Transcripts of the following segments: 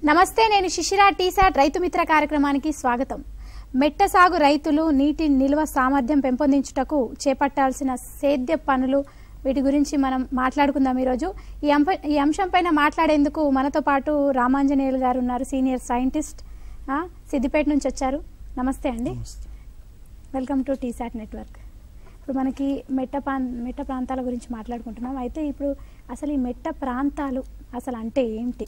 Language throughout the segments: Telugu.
నమస్తే, నేను శిశిర టీసాట్ రైతు మిత్ర కార్యక్రమానికి స్వాగతం. మెట్ట సాగు రైతులు నీటి నిల్వ సామర్థ్యం పెంపొందించుటకు చేపట్టాల్సిన సేద్య పనులు, వీటి గురించి మనం మాట్లాడుకుందాం. ఈరోజు ఈ అంశంపైన మాట్లాడేందుకు మనతో పాటు రామాంజనేయులు గారు ఉన్నారు, సీనియర్ సైంటిస్ట్, సిద్దిపేట నుంచి వచ్చారు. నమస్తే అండి, వెల్కమ్ టు టీసాట్ నెట్వర్క్. ఇప్పుడు మనకి మెట్ట ప్రాంతాల గురించి మాట్లాడుకుంటున్నాం. అయితే ఇప్పుడు అసలు ఈ మెట్ట ప్రాంతాలు అసలు అంటే ఏంటి?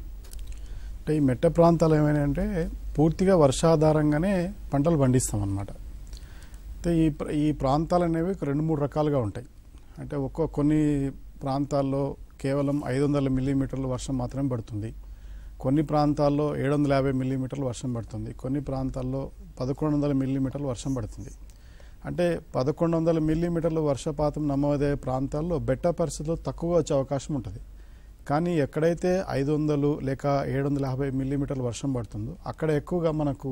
ఈ మెట్ట ప్రాంతాలు ఏమైనా అంటే పూర్తిగా వర్షాధారంగానే పంటలు పండిస్తాం అన్నమాట. అయితే ఈ ప్రాంతాలు అనేవి 2-3 రకాలుగా ఉంటాయి. అంటే కొన్ని ప్రాంతాల్లో కేవలం 500 మిల్లీమీటర్లు వర్షం మాత్రమే పడుతుంది, కొన్ని ప్రాంతాల్లో 750 మిల్లీమీటర్లు వర్షం పడుతుంది, కొన్ని ప్రాంతాల్లో 1100 మిల్లీమీటర్లు వర్షం పడుతుంది. అంటే 1100 మిల్లీమీటర్లు వర్షపాతం నమోదయ్యే ప్రాంతాల్లో బెట్ట పరిస్థితులు తక్కువగా వచ్చే అవకాశం ఉంటుంది. కానీ ఎక్కడైతే 500 లేక 750 మిల్లీమీటర్ల వర్షం పడుతుందో అక్కడ ఎక్కువగా మనకు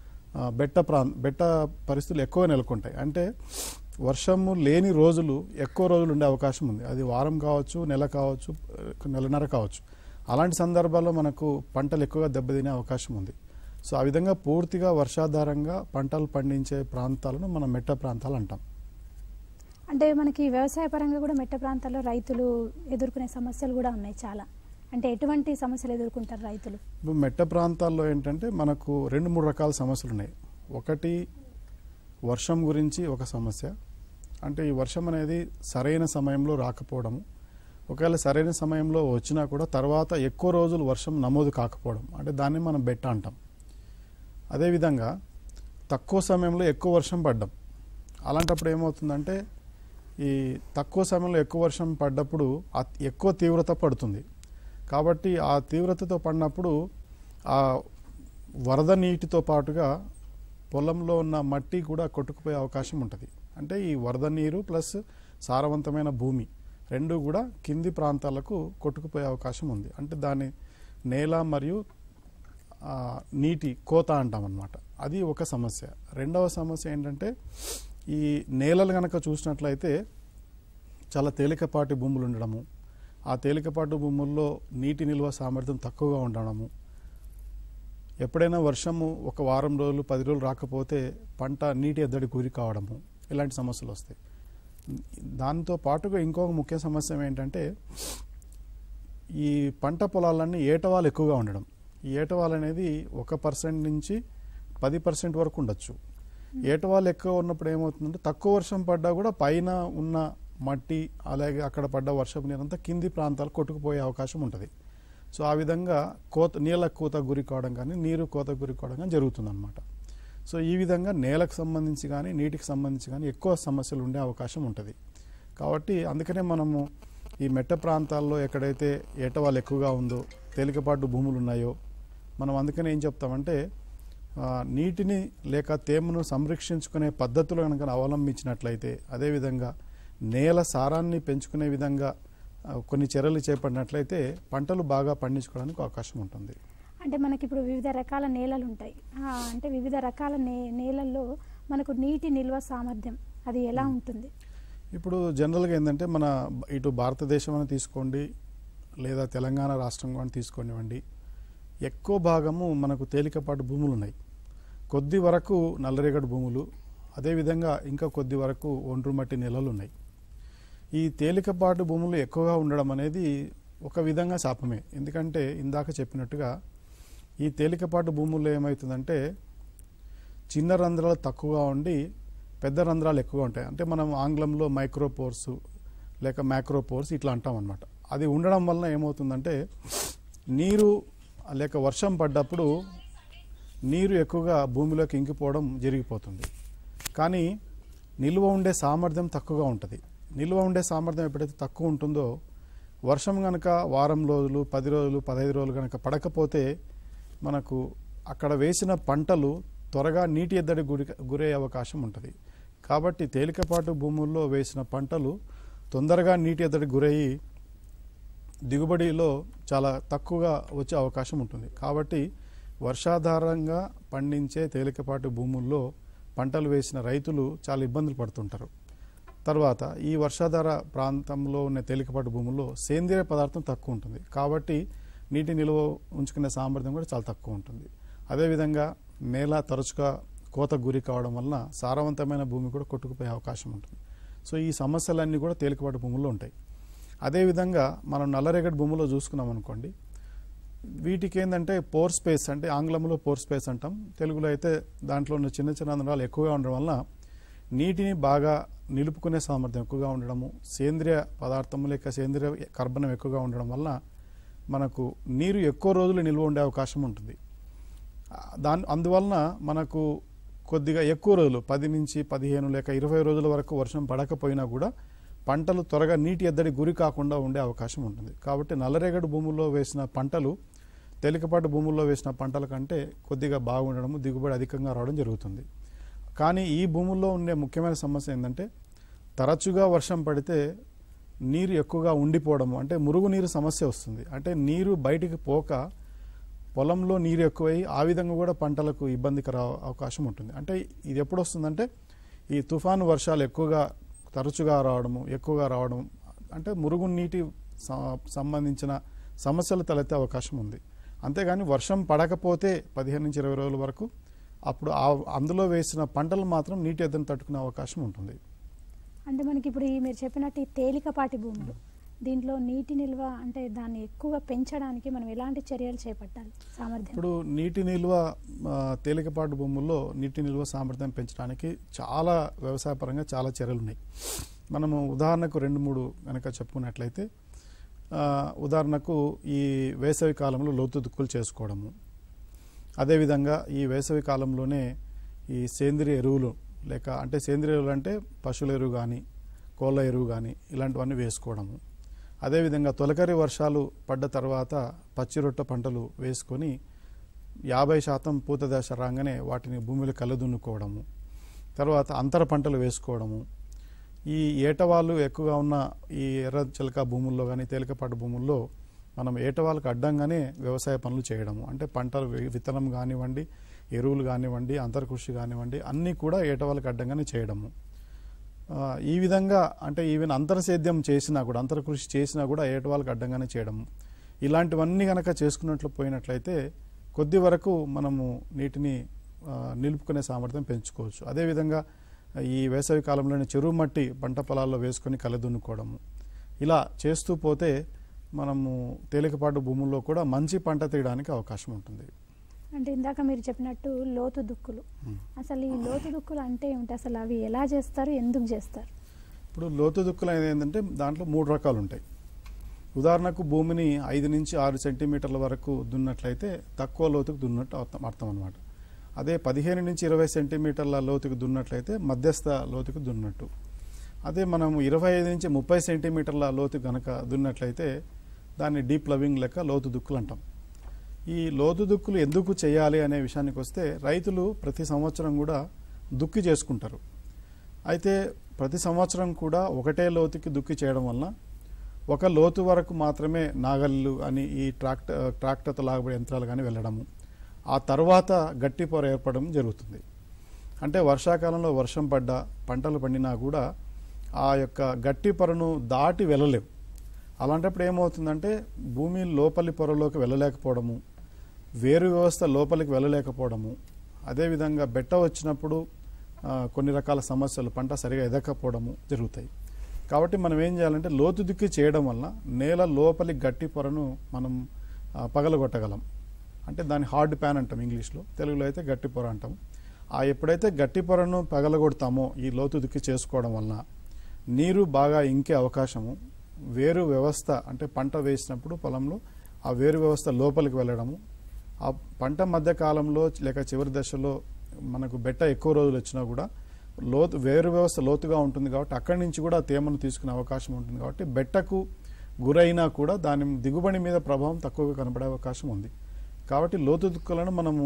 బెట్ట పరిస్థితులు ఎక్కువ నెలకొంటాయి. అంటే వర్షము లేని రోజులు ఎక్కువ రోజులు ఉండే అవకాశం ఉంది. అది వారం కావచ్చు, నెల కావచ్చు, నెలన్నర కావచ్చు. అలాంటి సందర్భాల్లో మనకు పంటలు ఎక్కువగా దెబ్బతినే అవకాశం ఉంది. సో ఆ విధంగా పూర్తిగా వర్షాధారంగా పంటలు పండించే ప్రాంతాలను మనం మెట్ట ప్రాంతాలు అంటాం. అంటే మనకి వ్యవసాయ పరంగా కూడా మెట్ట ప్రాంతాల్లో రైతులు ఎదుర్కొనే సమస్యలు కూడా ఉన్నాయి చాలా. అంటే ఎటువంటి సమస్యలు ఎదుర్కొంటారు రైతులు? ఇప్పుడు మెట్ట ప్రాంతాల్లో ఏంటంటే మనకు 2-3 రకాల సమస్యలు ఉన్నాయి. ఒకటి వర్షం గురించి ఒక సమస్య. అంటే ఈ వర్షం అనేది సరైన సమయంలో రాకపోవడము, ఒకవేళ సరైన సమయంలో వచ్చినా కూడా తర్వాత ఎక్కువ రోజులు వర్షం నమోదు కాకపోవడం, అంటే దాన్ని మనం బెట్ట అంటాం. అదేవిధంగా తక్కువ సమయంలో ఎక్కువ వర్షం పడ్డం. అలాంటప్పుడు ఏమవుతుందంటే ఈ తక్కువ సమయంలో ఎక్కువ వర్షం పడ్డప్పుడు ఎక్కువ తీవ్రత పడుతుంది. కాబట్టి ఆ తీవ్రతతో పడినప్పుడు ఆ వరద నీటితో పాటుగా పొలంలో ఉన్న మట్టి కూడా కొట్టుకుపోయే అవకాశం ఉంటుంది. అంటే ఈ వరద నీరు ప్లస్ సారవంతమైన భూమి రెండు కూడా కింది ప్రాంతాలకు కొట్టుకుపోయే అవకాశం ఉంది. అంటే దాని నేల మరియు నీటి కోత అంటాం అన్నమాట. అది ఒక సమస్య. రెండవ సమస్య ఏంటంటే ఈ నేలలు కనుక చూసినట్లయితే చాలా తేలికపాటి భూములు ఉండడము, ఆ తేలికపాటి భూముల్లో నీటి నిల్వ సామర్థ్యం తక్కువగా ఉండడము, ఎప్పుడైనా వర్షము ఒక వారం రోజులు 10 రోజులు రాకపోతే పంట నీటి ఎద్దడి గురి కావడము, ఇలాంటి సమస్యలు వస్తాయి. దాంతో పాటుగా ఇంకొక ముఖ్య సమస్య ఏంటంటే ఈ పంట పొలాలన్నీ ఏటవాలు ఎక్కువగా ఉండడం. ఈ ఏటవాలు అనేది 1% నుంచి 10% వరకు ఉండొచ్చు. ఏటవాళ్ళు ఎక్కువ ఉన్నప్పుడు ఏమవుతుందంటే తక్కువ వర్షం పడ్డా కూడా పైన ఉన్న మట్టి అలాగే అక్కడ పడ్డ వర్షపు నీరంతా కింది ప్రాంతాలు కొట్టుకుపోయే అవకాశం ఉంటుంది. సో ఆ విధంగా నీళ్ళ కోత గురి కావడం కానీ నీరు కోత గురి కావడం కానీ జరుగుతుందన్నమాట. సో ఈ విధంగా నేలకు సంబంధించి కానీ నీటికి సంబంధించి కానీ ఎక్కువ సమస్యలు ఉండే అవకాశం ఉంటుంది. కాబట్టి అందుకనే మనము ఈ మెట్ట ప్రాంతాల్లో ఎక్కడైతే ఏటవాళ్ళు ఎక్కువగా ఉందో, తేలికపాటు భూములు ఉన్నాయో, మనం అందుకనే ఏం చెప్తామంటే నీటిని లేక తేమను సంరక్షించుకునే పద్ధతులు కనుక అవలంబించినట్లయితే, అదేవిధంగా నేల సారాన్ని పెంచుకునే విధంగా కొన్ని చర్యలు చేపట్టినట్లయితే పంటలు బాగా పండించుకోవడానికి అవకాశం ఉంటుంది. అంటే మనకి ఇప్పుడు వివిధ రకాల నేలలు ఉంటాయి. అంటే వివిధ రకాల నేలల్లో మనకు నీటి నిల్వ సామర్థ్యం అది ఎలా ఉంటుంది? ఇప్పుడు జనరల్గా ఏంటంటే మన ఇటు భారతదేశం అని తీసుకోండి లేదా తెలంగాణ రాష్ట్రం అని తీసుకోనివ్వండి, ఎక్కువ భాగము మనకు తేలికపాటు భూములు ఉన్నాయి. కొద్ది వరకు నల్లరేగడి భూములు, అదేవిధంగా ఇంకా కొద్ది వరకు ఒండ్రు మట్టి నేలలు ఉన్నాయి. ఈ తేలికపాటు భూములు ఎక్కువగా ఉండడం అనేది ఒక విధంగా శాపమే. ఎందుకంటే ఇందాక చెప్పినట్టుగా ఈ తేలికపాటు భూముల్లో ఏమవుతుందంటే చిన్న రంధ్రాలు తక్కువగా ఉండి పెద్ద రంధ్రాలు ఎక్కువగా ఉంటాయి. అంటే మనం ఆంగ్లంలో మైక్రోపోర్స్ లేక మ్యాక్రోపోర్స్ ఇట్లా అంటాం అన్నమాట. అది ఉండడం వలన ఏమవుతుందంటే నీరు లేక వర్షం పడ్డప్పుడు నీరు ఎక్కువగా భూమిలోకి ఇంకిపోవడం జరిగిపోతుంది. కానీ నిల్వ ఉండే సామర్థ్యం తక్కువగా ఉంటుంది. నిల్వ ఉండే సామర్థ్యం ఎప్పుడైతే తక్కువ ఉంటుందో వర్షం కనుక వారం రోజులు 10 రోజులు 15 రోజులు కనుక పడకపోతే మనకు అక్కడ వేసిన పంటలు త్వరగా నీటి ఎద్దడి గురయ్యే అవకాశం ఉంటుంది. కాబట్టి తేలికపాటు భూముల్లో వేసిన పంటలు తొందరగా నీటి ఎద్దడి గురయ్యి దిగుబడిలో చాలా తక్కువగా వచ్చే అవకాశం ఉంటుంది. కాబట్టి వర్షాధారంగా పండించే తేలికపాటి భూముల్లో పంటలు వేసిన రైతులు చాలా ఇబ్బందులు పడుతుంటారు. తర్వాత ఈ వర్షాధార ప్రాంతంలో ఉన్న తేలికపాటి భూముల్లో సేంద్రియ పదార్థం తక్కువ ఉంటుంది. కాబట్టి నీటి నిల్వ ఉంచుకునే సామర్థ్యం కూడా చాలా తక్కువ ఉంటుంది. అదేవిధంగా నేల తరచుగా కోతకు గురి కావడం వలన సారవంతమైన భూమి కూడా కొట్టుకుపోయే అవకాశం ఉంటుంది. సో ఈ సమస్యలన్నీ కూడా తేలికపాటి భూముల్లో ఉంటాయి. అదేవిధంగా మనం నల్లరేగడి భూములో చూసుకున్నాం అనుకోండి, వీటికి ఏంటంటే పోర్ స్పేస్, అంటే ఆంగ్లంలో పోర్ స్పేస్ అంటాం, తెలుగులో అయితే దాంట్లో ఉన్న చిన్న చిన్న రంధ్రాలు ఎక్కువగా ఉండడం వలన నీటిని బాగా నిలుపుకునే సామర్థ్యం ఎక్కువగా ఉండడము, సేంద్రియ పదార్థము లేక సేంద్రియ కర్బనం ఎక్కువగా ఉండడం వలన మనకు నీరు ఎక్కువ రోజులు నిల్వ ఉండే అవకాశం ఉంటుంది. అందువలన మనకు కొద్దిగా ఎక్కువ రోజులు 10 నుంచి 15 లేక 20 రోజుల వరకు వర్షం పడకపోయినా కూడా పంటలు త్వరగా నీటి ఎద్దడి గురి కాకుండా ఉండే అవకాశం ఉంటుంది. కాబట్టి నల్లరేగడి భూముల్లో వేసిన పంటలు తేలికపాటి భూముల్లో వేసిన పంటల కంటే కొద్దిగా బాగుండడము, దిగుబడి అధికంగా రావడం జరుగుతుంది. కానీ ఈ భూముల్లో ఉండే ముఖ్యమైన సమస్య ఏంటంటే తరచుగా వర్షం పడితే నీరు ఎక్కువగా ఉండిపోవడము, అంటే మురుగునీరు సమస్య వస్తుంది. అంటే నీరు బయటికి పోక పొలంలో నీరు ఎక్కువై ఆ విధంగా కూడా పంటలకు ఇబ్బందికర అవకాశం ఉంటుంది. అంటే ఇది ఎప్పుడు వస్తుందంటే ఈ తుఫాను వర్షాలు తరచుగా రావడం అంటే మురుగునీటి సంబంధించిన సమస్యలు తలెత్తే అవకాశం ఉంది. అంతేగాని వర్షం పడకపోతే 15 నుంచి 20 రోజుల వరకు అప్పుడు అందులో వేసిన పంటలు మాత్రం నీటి ఎద్దడిని తట్టుకునే అవకాశం ఉంటుంది. అంటే మనకి ఇప్పుడు మీరు చెప్పినట్టు ఈ తేలికపాటి భూములు, దీంట్లో నీటి నిల్వ అంటే దాన్ని ఎక్కువగా పెంచడానికి మనం ఎలాంటి చర్యలు చేపట్టాలి సామర్థ్యం? ఇప్పుడు నీటి నిల్వ తేలికపాటి భూముల్లో నీటి నిల్వ సామర్థ్యం పెంచడానికి చాలా వ్యవసాయపరంగా చాలా చర్యలు ఉన్నాయి. మనము ఉదాహరణకు 2-3 కనుక చెప్పుకున్నట్లయితే, ఉదాహరణకు ఈ వేసవి కాలంలో లోతు దుక్కులు చేసుకోవడము, అదేవిధంగా ఈ వేసవి కాలంలోనే ఈ సేంద్రియ ఎరువులు అంటే సేంద్రియ ఎరువులు అంటే పశువుల ఎరువు కానీ కోళ్ళ ఎరువు కానీ ఇలాంటివన్నీ వేసుకోవడము, అదేవిధంగా తొలకరి వర్షాలు పడ్డ తర్వాత పచ్చి రొట్టె పంటలు వేసుకొని 50% పూత దశ రాగానే వాటిని భూమిలో కలదున్నుకోవడము, తర్వాత అంతర పంటలు వేసుకోవడము, ఈ ఏటవాళ్ళు ఎక్కువగా ఉన్న ఈ ఎర్ర చిలక భూముల్లో కానీ తేలికపాటి భూముల్లో మనం ఏటవాళ్ళకు అడ్డంగానే వ్యవసాయ పనులు చేయడము, అంటే పంటలు విత్తనం కానివ్వండి, ఎరువులు కానివ్వండి, అంతర్కృషి కానివ్వండి, అన్నీ కూడా ఏటవాళ్ళకు అడ్డంగానే చేయడము. ఈ విధంగా అంటే ఈవెన్ అంతర్సేద్యం చేసినా కూడా, అంతర్కృషి చేసినా కూడా ఏటవాళ్ళకు అడ్డంగానే చేయడము, ఇలాంటివన్నీ కనుక చేసుకున్నట్లు పోయినట్లయితే కొద్ది వరకు మనము నీటిని నిలుపుకునే సామర్థ్యం పెంచుకోవచ్చు. అదేవిధంగా ఈ వేసవి కాలంలోని చెరువు మట్టి పంట పొలాల్లో వేసుకొని కలదున్నుకోవడము, ఇలా చేస్తూ పోతే మనము తేలికపాటు భూముల్లో కూడా మంచి పంట తీయడానికి అవకాశం ఉంటుంది. అంటే ఇందాక మీరు చెప్పినట్టు లోతు దుక్కులు, అసలు ఈ లోతు దుక్కులు అంటే ఏమిటి, అసలు అవి ఎలా చేస్తారు, ఎందుకు చేస్తారు? ఇప్పుడు లోతు దుక్కులు అనేది ఏంటంటే దాంట్లో 3 రకాలు ఉంటాయి. ఉదాహరణకు భూమిని 5 నుంచి 6 సెంటీమీటర్ల వరకు దున్నట్లయితే తక్కువ లోతుకు దున్నట్టు అర్థం అనమాట. అదే 15 నుంచి 20 సెంటీమీటర్ల లోతుకు దున్నట్లయితే మధ్యస్థ లోతుకు దున్నట్టు. అదే మనం 25 నుంచి 30 సెంటీమీటర్ల లోతు కనుక దున్నట్లయితే దాన్ని డీప్ ప్లవింగ్ లెక్క లోతు దుక్కులు అంటాం. ఈ లోతు దుక్కులు ఎందుకు చేయాలి అనే విషయానికి వస్తే, రైతులు ప్రతి సంవత్సరం కూడా దుక్కి చేసుకుంటారు. అయితే ప్రతి సంవత్సరం కూడా ఒకటే లోతుకి దుక్కి చేయడం వలన ఒక లోతు వరకు మాత్రమే నాగళ్ళు అని ఈ ట్రాక్టర్తో లాగబడే యంత్రాలు కానీ వెళ్ళడము, ఆ తర్వాత గట్టి పొర ఏర్పడడం జరుగుతుంది. అంటే వర్షాకాలంలో వర్షం పడ్డా పంటలు పండినా కూడా ఆ యొక్క గట్టి పొరను దాటి వెళ్ళలేవు. అలాంటప్పుడు ఏమవుతుందంటే భూమి లోపలి పొరలోకి వెళ్ళలేకపోవడము, వేరు వ్యవస్థ లోపలికి వెళ్ళలేకపోవడము, అదేవిధంగా బెట్ట వచ్చినప్పుడు కొన్ని రకాల సమస్యలు, పంట సరిగా ఎదగకపోవడము జరుగుతాయి. కాబట్టి మనం ఏం చేయాలంటే లోతు దుక్కి చేయడం వల్ల నేల లోపలి గట్టి పొరను మనం పగలగొట్టగలం. అంటే దాన్ని హార్డ్ ప్యాన్ అంటాం ఇంగ్లీష్లో, తెలుగులో అయితే గట్టి పొర అంటాం. ఎప్పుడైతే గట్టి పొరను పగలగొడతామో ఈ లోతు దుక్కి చేసుకోవడం వలన నీరు బాగా ఇంకే అవకాశము, వేరు వ్యవస్థ అంటే పంట వేసినప్పుడు పొలంలో ఆ వేరు వ్యవస్థ లోపలికి వెళ్ళడము, ఆ పంట మధ్య కాలంలో లేక చివరి దశలో మనకు బెట్ట ఎక్కువ రోజులు వచ్చినా కూడా వేరు వ్యవస్థ లోతుగా ఉంటుంది కాబట్టి అక్కడి నుంచి కూడా తేమను తీసుకునే అవకాశం ఉంటుంది. కాబట్టి బెట్టకు గురైనా కూడా దాని దిగుబడి మీద ప్రభావం తక్కువగా కనబడే అవకాశం ఉంది. కాబట్టి లోతు దుక్కులను మనము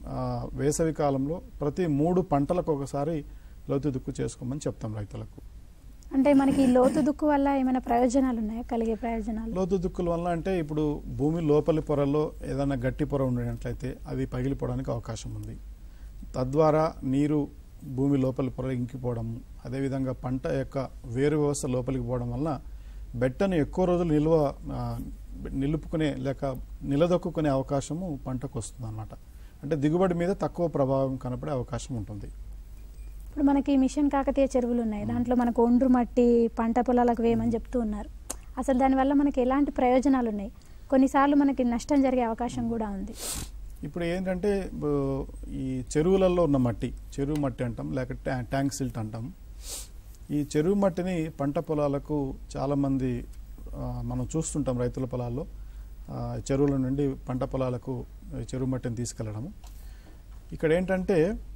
వేసవి కాలంలో ప్రతి 3 పంటలకు ఒకసారి లోతు దుక్కు చేసుకోమని చెప్తాం రైతులకు. అంటే మనకి లోతు దుక్కు వల్ల ఏమైనా ప్రయోజనాలు ఉన్నాయా, కలిగే ప్రయోజనాలు? లోతు దుక్కుల వల్ల అంటే ఇప్పుడు భూమి లోపలి పొరలో ఏదైనా గట్టి పొర ఉండేట్లయితే అవి పగిలిపోవడానికి అవకాశం ఉంది. తద్వారా నీరు భూమి లోపలి పొర ఇంకిపోవడము, అదేవిధంగా పంట యొక్క వేరు వ్యవస్థ లోపలికి పోవడం వల్ల బెట్టను ఎక్కువ రోజులు నిలుపుకునే లేక నిలదొక్కునే అవకాశము పంటకు వస్తుంది అన్నమాట. అంటే దిగుబడి మీద తక్కువ ప్రభావం కనపడే అవకాశం ఉంటుంది. ఇప్పుడు మనకి మిషన్ కాకతీయ చెరువులు ఉన్నాయి, దాంట్లో మనకు ఒండ్రు మట్టి పంట పొలాలకు వేయమని చెప్తూ ఉన్నారు. అసలు దానివల్ల మనకి ఎలాంటి ప్రయోజనాలు ఉన్నాయి? కొన్నిసార్లు మనకి నష్టం జరిగే అవకాశం కూడా ఉంది. ఇప్పుడు ఏంటంటే ఈ చెరువులలో ఉన్న మట్టి, చెరువు మట్టి అంటాం, లేక ట్యాంక్ సిల్ట్ అంటాం. ఈ చెరువు మట్టిని పంట పొలాలకు చాలామంది మనం చూస్తుంటాం. రైతుల పొలాల్లో చెరువుల నుండి పంట పొలాలకు చెరువు మట్టిని తీసుకెళ్లడము. ఇక్కడ ఏంటంటే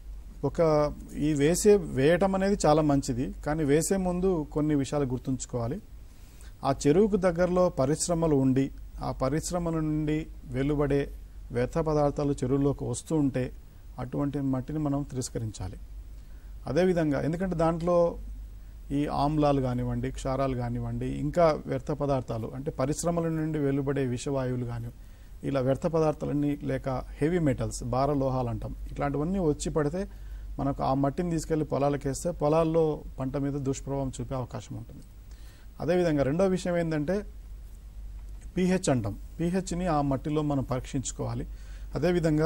ఈ వేయటం అనేది చాలా మంచిది, కానీ వేసే ముందు కొన్ని విషయాలు గుర్తుంచుకోవాలి. ఆ చెరువుకు దగ్గరలో పరిశ్రమలు ఉండి ఆ పరిశ్రమల నుండి వెలువడే వ్యర్థ పదార్థాలు చెరువులోకి వస్తూ ఉంటే అటువంటి మట్టిని మనం తిరస్కరించాలి. అదేవిధంగా ఎందుకంటే దాంట్లో ఈ ఆమ్లాలు కానివ్వండి, క్షారాలు కానివ్వండి, ఇంకా వ్యర్థ పదార్థాలు అంటే పరిశ్రమల నుండి వెలువడే విషవాయువులు కానీ ఇలా వ్యర్థ పదార్థాలన్నీ లేక హెవీ మెటల్స్, భార లోహాలు అంటాం, ఇట్లాంటివన్నీ వచ్చి పడితే మనకు ఆ మట్టిని తీసుకెళ్లి పొలాలకు వేస్తే పొలాల్లో పంట మీద దుష్ప్రభావం చూపే అవకాశం ఉంటుంది. అదేవిధంగా రెండో విషయం ఏంటంటే pH అంటాం. pHని ఆ మట్టిలో మనం పరీక్షించుకోవాలి. అదేవిధంగా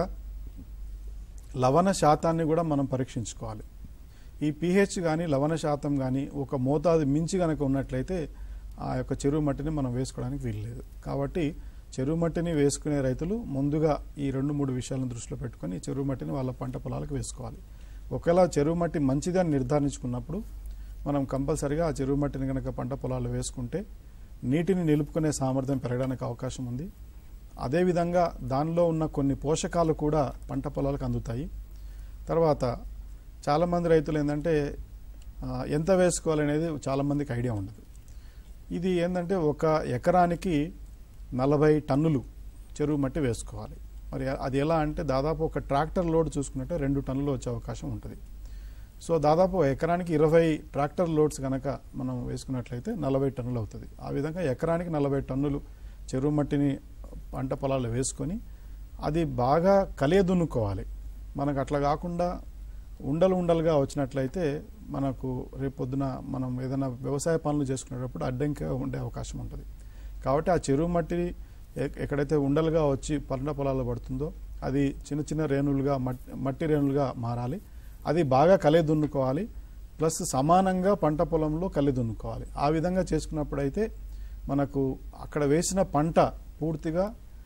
లవణ శాతాన్ని కూడా మనం పరీక్షించుకోవాలి. ఈ pH కానీ లవణ శాతం కానీ ఒక మోతాదు మించి కనుక ఉన్నట్లయితే ఆ యొక్క చెరువు మట్టిని మనం వేసుకోవడానికి వీల్లేదు. కాబట్టి చెరువు మట్టిని వేసుకునే రైతులు ముందుగా ఈ 2-3 విషయాలను దృష్టిలో పెట్టుకొని చెరువు మట్టిని వాళ్ళ పంట పొలాలకు వేసుకోవాలి. ఒకవేళ చెరువు మట్టి మంచిదని నిర్ధారించుకున్నప్పుడు మనం కంపల్సరిగా ఆ చెరువు మట్టిని కనుక పంట పొలాలు వేసుకుంటే నీటిని నిలుపుకునే సామర్థ్యం పెరగడానికి అవకాశం ఉంది. అదేవిధంగా దానిలో ఉన్న కొన్ని పోషకాలు కూడా పంట పొలాలకు అందుతాయి. తర్వాత చాలామంది రైతులు ఏంటంటే ఎంత వేసుకోవాలనేది చాలామందికి ఐడియా ఉండదు. ఇది ఏంటంటే 1 ఎకరానికి 40 టన్నులు చెరువు మట్టి వేసుకోవాలి. మరి అది ఎలా అంటే దాదాపు ఒక ట్రాక్టర్ లోడ్ చూసుకున్నట్టే 2 టన్నులు వచ్చే అవకాశం ఉంటుంది. సో దాదాపు ఎకరానికి 20 ట్రాక్టర్ లోడ్స్ కనుక మనం వేసుకున్నట్లయితే 40 టన్నులు అవుతుంది. ఆ విధంగా ఎకరానికి 40 టన్నులు చెరువు మట్టిని పంట పొలాలు వేసుకొని అది బాగా కలియదున్నుకోవాలి. మనకు అట్లా కాకుండా ఉండలుగా వచ్చినట్లయితే మనకు రేపొద్దున మనం ఏదైనా వ్యవసాయ పనులు చేసుకునేటప్పుడు అడ్డంకిగా ఉండే అవకాశం ఉంటుంది. కాబట్టి ఆ చెరువు మట్టి ఎక్కడైతే ఉండలుగా వచ్చి పంట పొలాల్లో పడుతుందో అది చిన్న చిన్న రేణులుగా మట్టి రేణులుగా మారాలి. అది బాగా కలియదున్నుకోవాలి, ప్లస్ సమానంగా పంట పొలంలో కలియదున్నుకోవాలి. ఆ విధంగా చేసుకున్నప్పుడైతే మనకు అక్కడ వేసిన పంట పూర్తిగా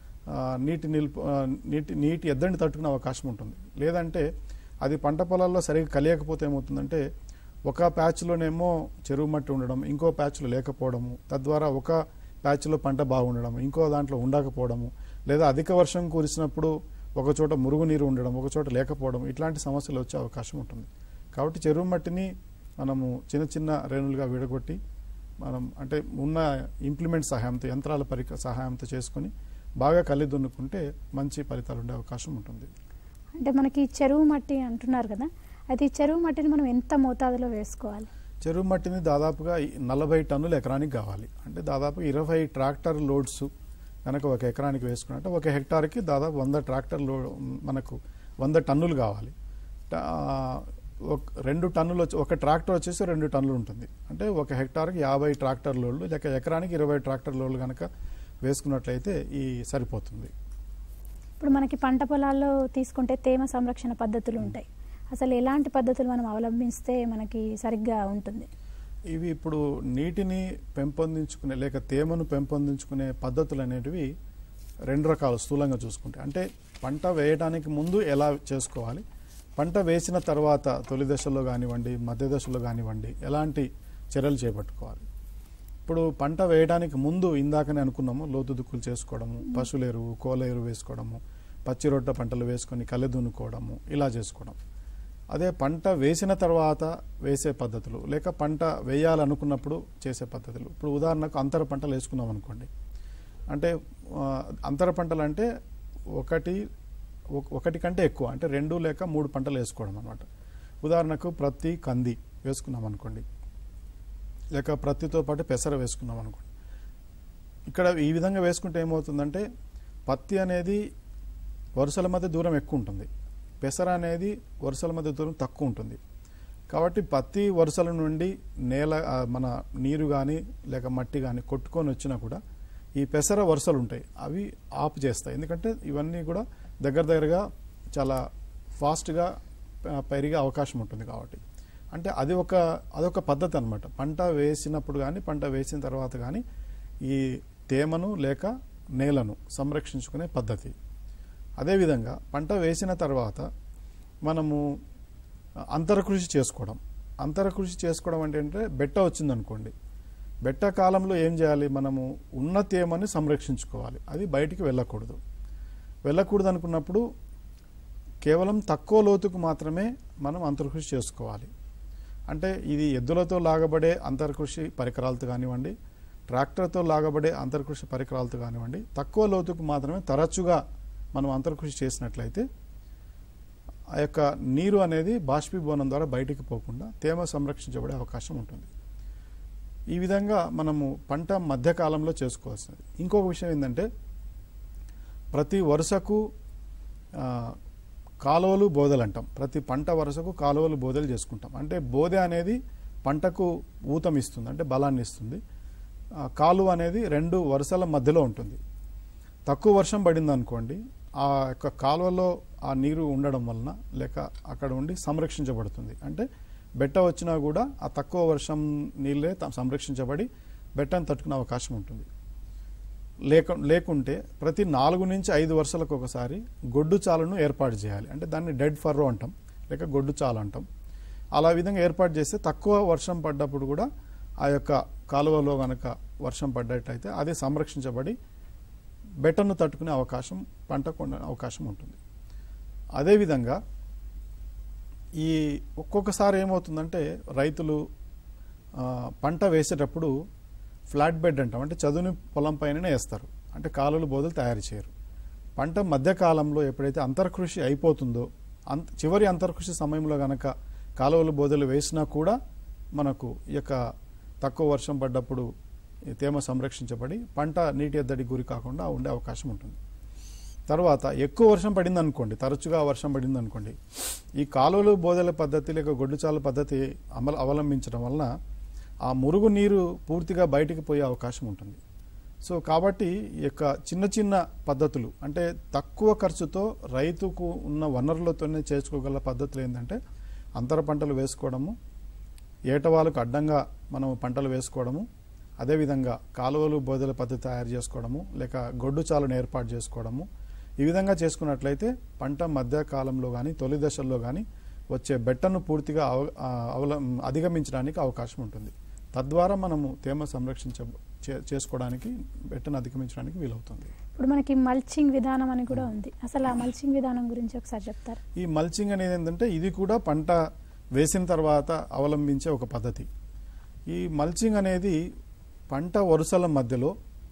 నీటి ఎద్దడిని తట్టుకునే అవకాశం ఉంటుంది. లేదంటే అది పంట పొలాల్లో సరిగ్గా కలియకపోతే ఏమవుతుందంటే ఒక ప్యాచ్లోనేమో చెరువు మట్టి ఉండడం, ఇంకో ప్యాచ్లో లేకపోవడము, తద్వారా ఒక ప్యాచ్లో పంట బాగుండడం, ఇంకో దాంట్లో ఉండకపోవడము, లేదా అధిక వర్షం కురిసినప్పుడు ఒక చోట మురుగునీరు ఉండడం, ఒక చోట లేకపోవడం, ఇట్లాంటి సమస్యలు వచ్చే అవకాశం ఉంటుంది. కాబట్టి చెరువు మట్టిని మనము చిన్న చిన్న రేణులుగా విడగొట్టి మనం అంటే ఉన్న ఇంప్లిమెంట్ సహాయంతో, యంత్రాల సహాయంతో చేసుకొని బాగా కలిదున్నుకుంటే మంచి ఫలితాలు ఉండే అవకాశం ఉంటుంది. అంటే మనకి చెరువు మట్టి అంటున్నారు కదా, అయితే ఈ చెరువు మట్టిని మనం ఎంత మోతాదులో వేసుకోవాలి? చెరువు మట్టిని దాదాపుగా 40 టన్నులు ఎకరానికి కావాలి. అంటే దాదాపు 20 ట్రాక్టర్ లోడ్స్ కనుక 1 ఎకరానికి వేసుకున్నట్టు 1 హెక్టార్కి దాదాపు 100 ట్రాక్టర్ లోడ్ మనకు 100 టన్నులు కావాలి. 2 టన్నులు ఒక ట్రాక్టర్ వచ్చేసి 2 టన్నులు ఉంటుంది. అంటే 1 హెక్టార్కి 50 ట్రాక్టర్ లోడ్లు లేక ఎకరానికి 20 ట్రాక్టర్ లోడ్లు కనుక వేసుకున్నట్లయితే సరిపోతుంది. ఇప్పుడు మనకి పంట పొలాల్లో తీసుకుంటే తేమ సంరక్షణ పద్ధతులు ఉంటాయి. అసలు ఎలాంటి పద్ధతులు మనం అవలంబిస్తే మనకి సరిగ్గా ఉంటుంది? ఇవి ఇప్పుడు నీటిని పెంపొందించుకునే లేక తేమను పెంపొందించుకునే పద్ధతులు అనేటివి 2 రకాలు స్థూలంగా చూసుకుంటే. అంటే పంట వేయడానికి ముందు ఎలా చేసుకోవాలి, పంట వేసిన తర్వాత తొలి దశలో కానివ్వండి, మధ్య దశలో కానివ్వండి ఎలాంటి చర్యలు చేపట్టుకోవాలి. ఇప్పుడు పంట వేయడానికి ముందు ఇందాకనే అనుకున్నాము, లోతు దుక్కులు చేసుకోవడము, పశువుల ఎరువు, కోళ్ళ ఎరువు వేసుకోవడము, పచ్చి రొట్ట పంటలు వేసుకొని కలెదున్నుకోవడము, ఇలా చేసుకోవడం. అదే పంట వేసిన తర్వాత వేసే పద్ధతులు లేక పంట వేయాలనుకున్నప్పుడు చేసే పద్ధతులు. ఇప్పుడు ఉదాహరణకు అంతర పంటలు వేసుకున్నాం అనుకోండి. అంటే అంతర పంటలు అంటే ఒకటి కంటే ఎక్కువ అంటే 2 లేక 3 పంటలు వేసుకోవడం అనమాట. ఉదాహరణకు ప్రత్తి, కంది వేసుకున్నాం అనుకోండి, లేక ప్రత్తితో పాటు పెసర వేసుకున్నాం అనుకోండి. ఇక్కడ ఈ విధంగా వేసుకుంటే ఏమవుతుందంటే పత్తి అనేది వరుసల మధ్య దూరం ఎక్కువ ఉంటుంది, పెసర అనేది వరుసల మధ్య దూరం తక్కువ ఉంటుంది. కాబట్టి పత్తి వరుసల నుండి మన నీరు కానీ లేక మట్టి కానీ కొట్టుకొని వచ్చినా కూడా ఈ పెసర వరుసలు ఉంటాయి అవి ఆపు చేస్తాయి. ఎందుకంటే ఇవన్నీ కూడా దగ్గరగా చాలా ఫాస్ట్గా పెరిగే అవకాశం ఉంటుంది కాబట్టి. అంటే అదొక పద్ధతి అనమాట. పంట వేసినప్పుడు కానీ పంట వేసిన తర్వాత కానీ ఈ తేమను లేక నేలను సంరక్షించుకునే పద్ధతి. అదేవిధంగా పంట వేసిన తర్వాత మనము అంతరకృషి చేసుకోవడం. అంతరకృషి చేసుకోవడం అంటే బెట్ట వచ్చిందనుకోండి, బెట్ట కాలంలో ఏం చేయాలి, మనము ఉన్న తేమని సంరక్షించుకోవాలి. అది బయటికి వెళ్ళకూడదు అనుకున్నప్పుడు కేవలం తక్కువ లోతుకు మాత్రమే మనం అంతర్కృషి చేసుకోవాలి. అంటే ఇది ఎద్దులతో లాగబడే అంతర్కృషి పరికరాలతో కానివ్వండి, ట్రాక్టర్తో లాగబడే అంతర్కృషి పరికరాలతో కానివ్వండి, తక్కువ లోతుకు మాత్రమే తరచుగా మనం అంతర్కృషి చేసినట్లయితే ఆ యొక్క నీరు అనేది బాష్పీభవనం ద్వారా బయటికి పోకుండా తేమ సంరక్షించబడే అవకాశం ఉంటుంది. ఈ విధంగా మనము పంట మధ్యకాలంలో చేసుకోవాల్సింది. ఇంకొక విషయం ఏంటంటే ప్రతి వరుసకు కాలువలు బోదెలు అంటాం. ప్రతి పంట వరుసకు కాలువలు బోదెలు చేసుకుంటాం. అంటే బోదె అనేది పంటకు ఊతం ఇస్తుంది, అంటే బలాన్ని ఇస్తుంది. కాలువ అనేది 2 వరుసల మధ్యలో ఉంటుంది. తక్కువ వర్షం పడింది అనుకోండి, ఆ యొక్క కాలువలో ఆ నీరు ఉండడం వలన లేక అక్కడ ఉండి సంరక్షించబడుతుంది. అంటే బెట్ట వచ్చినా కూడా ఆ తక్కువ వర్షం నీళ్ళే సంరక్షించబడి బెట్టను తట్టుకునే అవకాశం ఉంటుంది. లేకుంటే ప్రతి 4 నుంచి 5 వరుసలకు ఒకసారి గొడ్డు చాలను ఏర్పాటు చేయాలి. అంటే దాన్ని డెడ్ ఫర్రో అంటాం, లేక గొడ్డు చాలు అంటాం. అలా విధంగా ఏర్పాటు చేస్తే తక్కువ వర్షం పడ్డప్పుడు కూడా ఆ యొక్క కాలువలో కనుక వర్షం పడ్డట్టయితే అది సంరక్షించబడి బెట్టను తట్టుకునే అవకాశం, పంట కొండే అవకాశం ఉంటుంది. అదేవిధంగా ఈ ఒక్కొక్కసారి ఏమవుతుందంటే రైతులు పంట వేసేటప్పుడు ఫ్లాట్ బెడ్ అంటాం, అంటే చదును పొలం పైననే వేస్తారు. అంటే కాలువలు బోదలు తయారు చేయరు. పంట మధ్యకాలంలో ఎప్పుడైతే అంతర్కృషి అయిపోతుందో చివరి అంతర్కృషి సమయంలో గనక కాలువలు బోదలు వేసినా కూడా మనకు ఈ యొక్క తక్కువ వర్షం పడ్డప్పుడు తేమ సంరక్షించబడి పంట నీటి ఎద్దడికి గురి కాకుండా ఉండే అవకాశం ఉంటుంది. తర్వాత ఎక్కువ వర్షం పడింది అనుకోండి, తరచుగా వర్షం పడింది అనుకోండి, ఈ కాలువలు బోదెల పద్ధతి లేక గొడ్డుచాల పద్ధతి అవలంబించడం వలన ఆ మురుగు నీరు పూర్తిగా బయటికి పోయే అవకాశం ఉంటుంది. సో కాబట్టి ఈ యొక్క చిన్న పద్ధతులు, అంటే తక్కువ ఖర్చుతో రైతుకు ఉన్న వనరులతోనే చేసుకోగల పద్ధతులు ఏంటంటే అంతర పంటలు వేసుకోవడము, ఏటవాళ్ళకు అడ్డంగా మనం పంటలు వేసుకోవడము, అదేవిధంగా కాలువలు బోదెల పద్ధతి తయారు చేసుకోవడము, లేక గొడ్డు చాలను ఏర్పాటు చేసుకోవడము. ఈ విధంగా చేసుకున్నట్లయితే పంట మధ్య కాలంలో కానీ తొలి దశల్లో కానీ వచ్చే బెట్టను పూర్తిగా అధిగమించడానికి అవకాశం ఉంటుంది. తద్వారా మనము తేమ చేసుకోవడానికి బెట్టను అధిగమించడానికి వీలవుతుంది. ఇప్పుడు మనకి మల్చింగ్ విధానం అని కూడా ఉంది. అసలు ఆ మల్చింగ్ విధానం గురించి ఒకసారి చెప్తారు. ఈ మల్చింగ్ అనేది ఏంటంటే ఇది కూడా పంట వేసిన తర్వాత అవలంబించే ఒక పద్ధతి. ఈ మల్చింగ్ అనేది పంట వరుసల మధ్యలో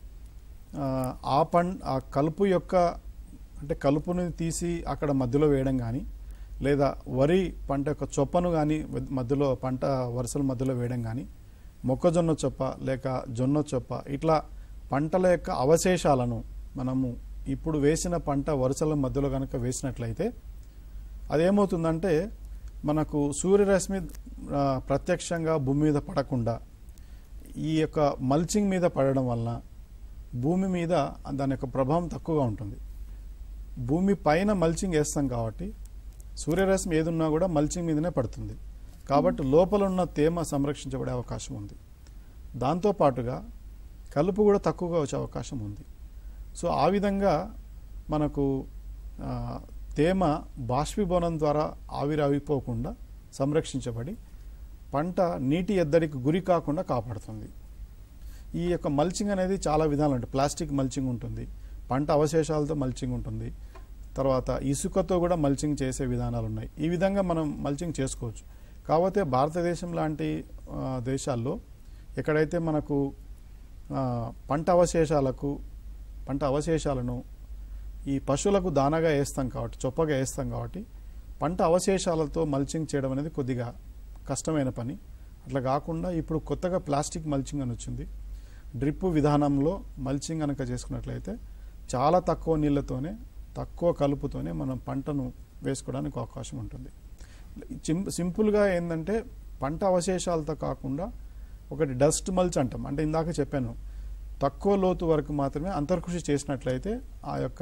ఆ కలుపు యొక్క, అంటే కలుపుని తీసి అక్కడ మధ్యలో వేయడం కానీ, లేదా వరి పంట యొక్క చొప్పను కానీ మధ్యలో పంట వరుసల మధ్యలో వేయడం కానీ, మొక్కజొన్న చొప్ప లేక జొన్న చొప్ప, ఇట్లా పంటల యొక్క అవశేషాలను మనము ఇప్పుడు వేసిన పంట వరుసల మధ్యలో కనుక వేసినట్లయితే అదేమవుతుందంటే మనకు సూర్యరశ్మి ప్రత్యక్షంగా భూమి మీద పడకుండా ఈ యొక్క మల్చింగ్ మీద పడడం వలన భూమి మీద దాని యొక్క ప్రభావం తక్కువగా ఉంటుంది. భూమి పైన మల్చింగ్ వేస్తాం కాబట్టి సూర్యరశ్మి ఏదున్నా కూడా మల్చింగ్ మీదనే పడుతుంది. కాబట్టి లోపల ఉన్న తేమ సంరక్షించబడే అవకాశం ఉంది. దాంతోపాటుగా కలుపు కూడా తక్కువగా వచ్చే అవకాశం ఉంది. సో ఆ విధంగా మనకు తేమ బాష్పీభవనం ద్వారా ఆవిరైపోకుండా సంరక్షించబడి పంట నీటి ఎద్దడికి గురి కాకుండా కాపాడుతుంది. ఈ యొక్క మల్చింగ్ అనేది చాలా విధాలు ఉంటాయి. ప్లాస్టిక్ మల్చింగ్ ఉంటుంది, పంట అవశేషాలతో మల్చింగ్ ఉంటుంది, తర్వాత ఇసుకతో కూడా మల్చింగ్ చేసే విధానాలు ఉన్నాయి. ఈ విధంగా మనం మల్చింగ్ చేసుకోవచ్చు. కాకపోతే భారతదేశం లాంటి దేశాల్లో ఎక్కడైతే మనకు పంట అవశేషాలను ఈ పశువులకు దానాగా వేస్తాం కాబట్టి, చొప్పగా వేస్తాం కాబట్టి పంట అవశేషాలతో మల్చింగ్ చేయడం అనేది కొద్దిగా కష్టమైన పని. అట్లా కాకుండా ఇప్పుడు కొత్తగా ప్లాస్టిక్ మల్చింగ్ అని వచ్చింది. డ్రిప్ విధానంలో మల్చింగ్ కనుక చేసుకున్నట్లయితే చాలా తక్కువ నీళ్లతోనే, తక్కువ కలుపుతోనే మనం పంటను వేసుకోవడానికి అవకాశం ఉంటుంది. సింపుల్గా ఏంటంటే పంట అవశేషాలతో కాకుండా ఒకటి డస్ట్ మల్చ్ అంటాం. అంటే ఇందాక చెప్పాను, తక్కువ లోతు వరకు మాత్రమే అంతర్కృషి చేసినట్లయితే ఆ యొక్క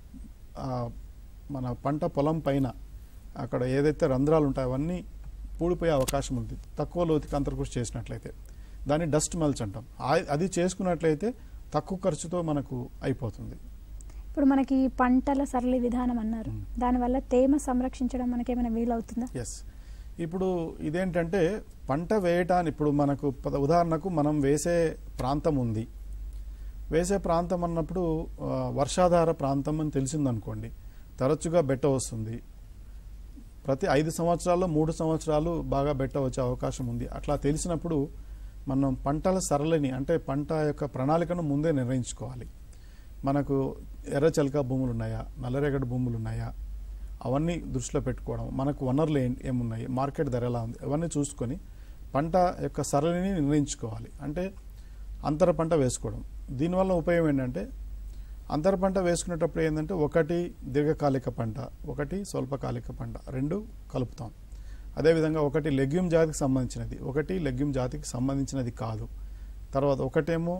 మన పంట పొలం పైన అక్కడ ఏదైతే రంధ్రాలు ఉంటాయో అవన్నీ పూడిపోయే అవకాశం ఉంది తక్కువ లోతుకి అంతర్కృషి చేసినట్లయితే. దాన్ని డస్ట్ మల్చ్ అంటాం. అది చేసుకున్నట్లయితే తక్కువ ఖర్చుతో మనకు అయిపోతుంది. ఇప్పుడు మనకి పంటల సరళి విధానం అన్నారు, దానివల్ల తేమ సంరక్షించడం మనకి ఏమైనా వీలవుతుందా? ఎస్. ఇప్పుడు ఇదేంటంటే పంట వేయటానికి ఇప్పుడు మనకు ఉదాహరణకు మనం వేసే ప్రాంతం ఉంది. వేసే ప్రాంతం అన్నప్పుడు వర్షాధార ప్రాంతం అని తెలిసిందనుకోండి, తరచుగా బెట్ట వస్తుంది. ప్రతి 5 సంవత్సరాల్లో 3 సంవత్సరాలు బాగా బెట్ట వచ్చే అవకాశం ఉంది. అట్లా తెలిసినప్పుడు మనం పంటల సరళిని అంటే పంట యొక్క ప్రణాళికను ముందే నిర్ణయించుకోవాలి. మనకు ఎర్రచలక భూములు ఉన్నాయా, నల్లరేగడి భూములు ఉన్నాయా, అవన్నీ దృష్టిలో పెట్టుకోవడం, మనకు వనరులు ఏమున్నాయి, మార్కెట్ ధర ఎలా ఉంది, అవన్నీ చూసుకొని పంట యొక్క సరళిని నిర్ణయించుకోవాలి. అంటే అంతర పంట వేసుకోవడం. దీనివల్ల ఉపయోగం ఏంటంటే అంతర పంట వేసుకునేటప్పుడు ఏంటంటే ఒకటి దీర్ఘకాలిక పంట, ఒకటి స్వల్పకాలిక పంట, 2 కలుపుతాం. అదేవిధంగా ఒకటి లెగ్యూమ్ జాతికి సంబంధించినది, ఒకటి లెగ్యూమ్ జాతికి సంబంధించినది కాదు. తర్వాత ఒకటేమో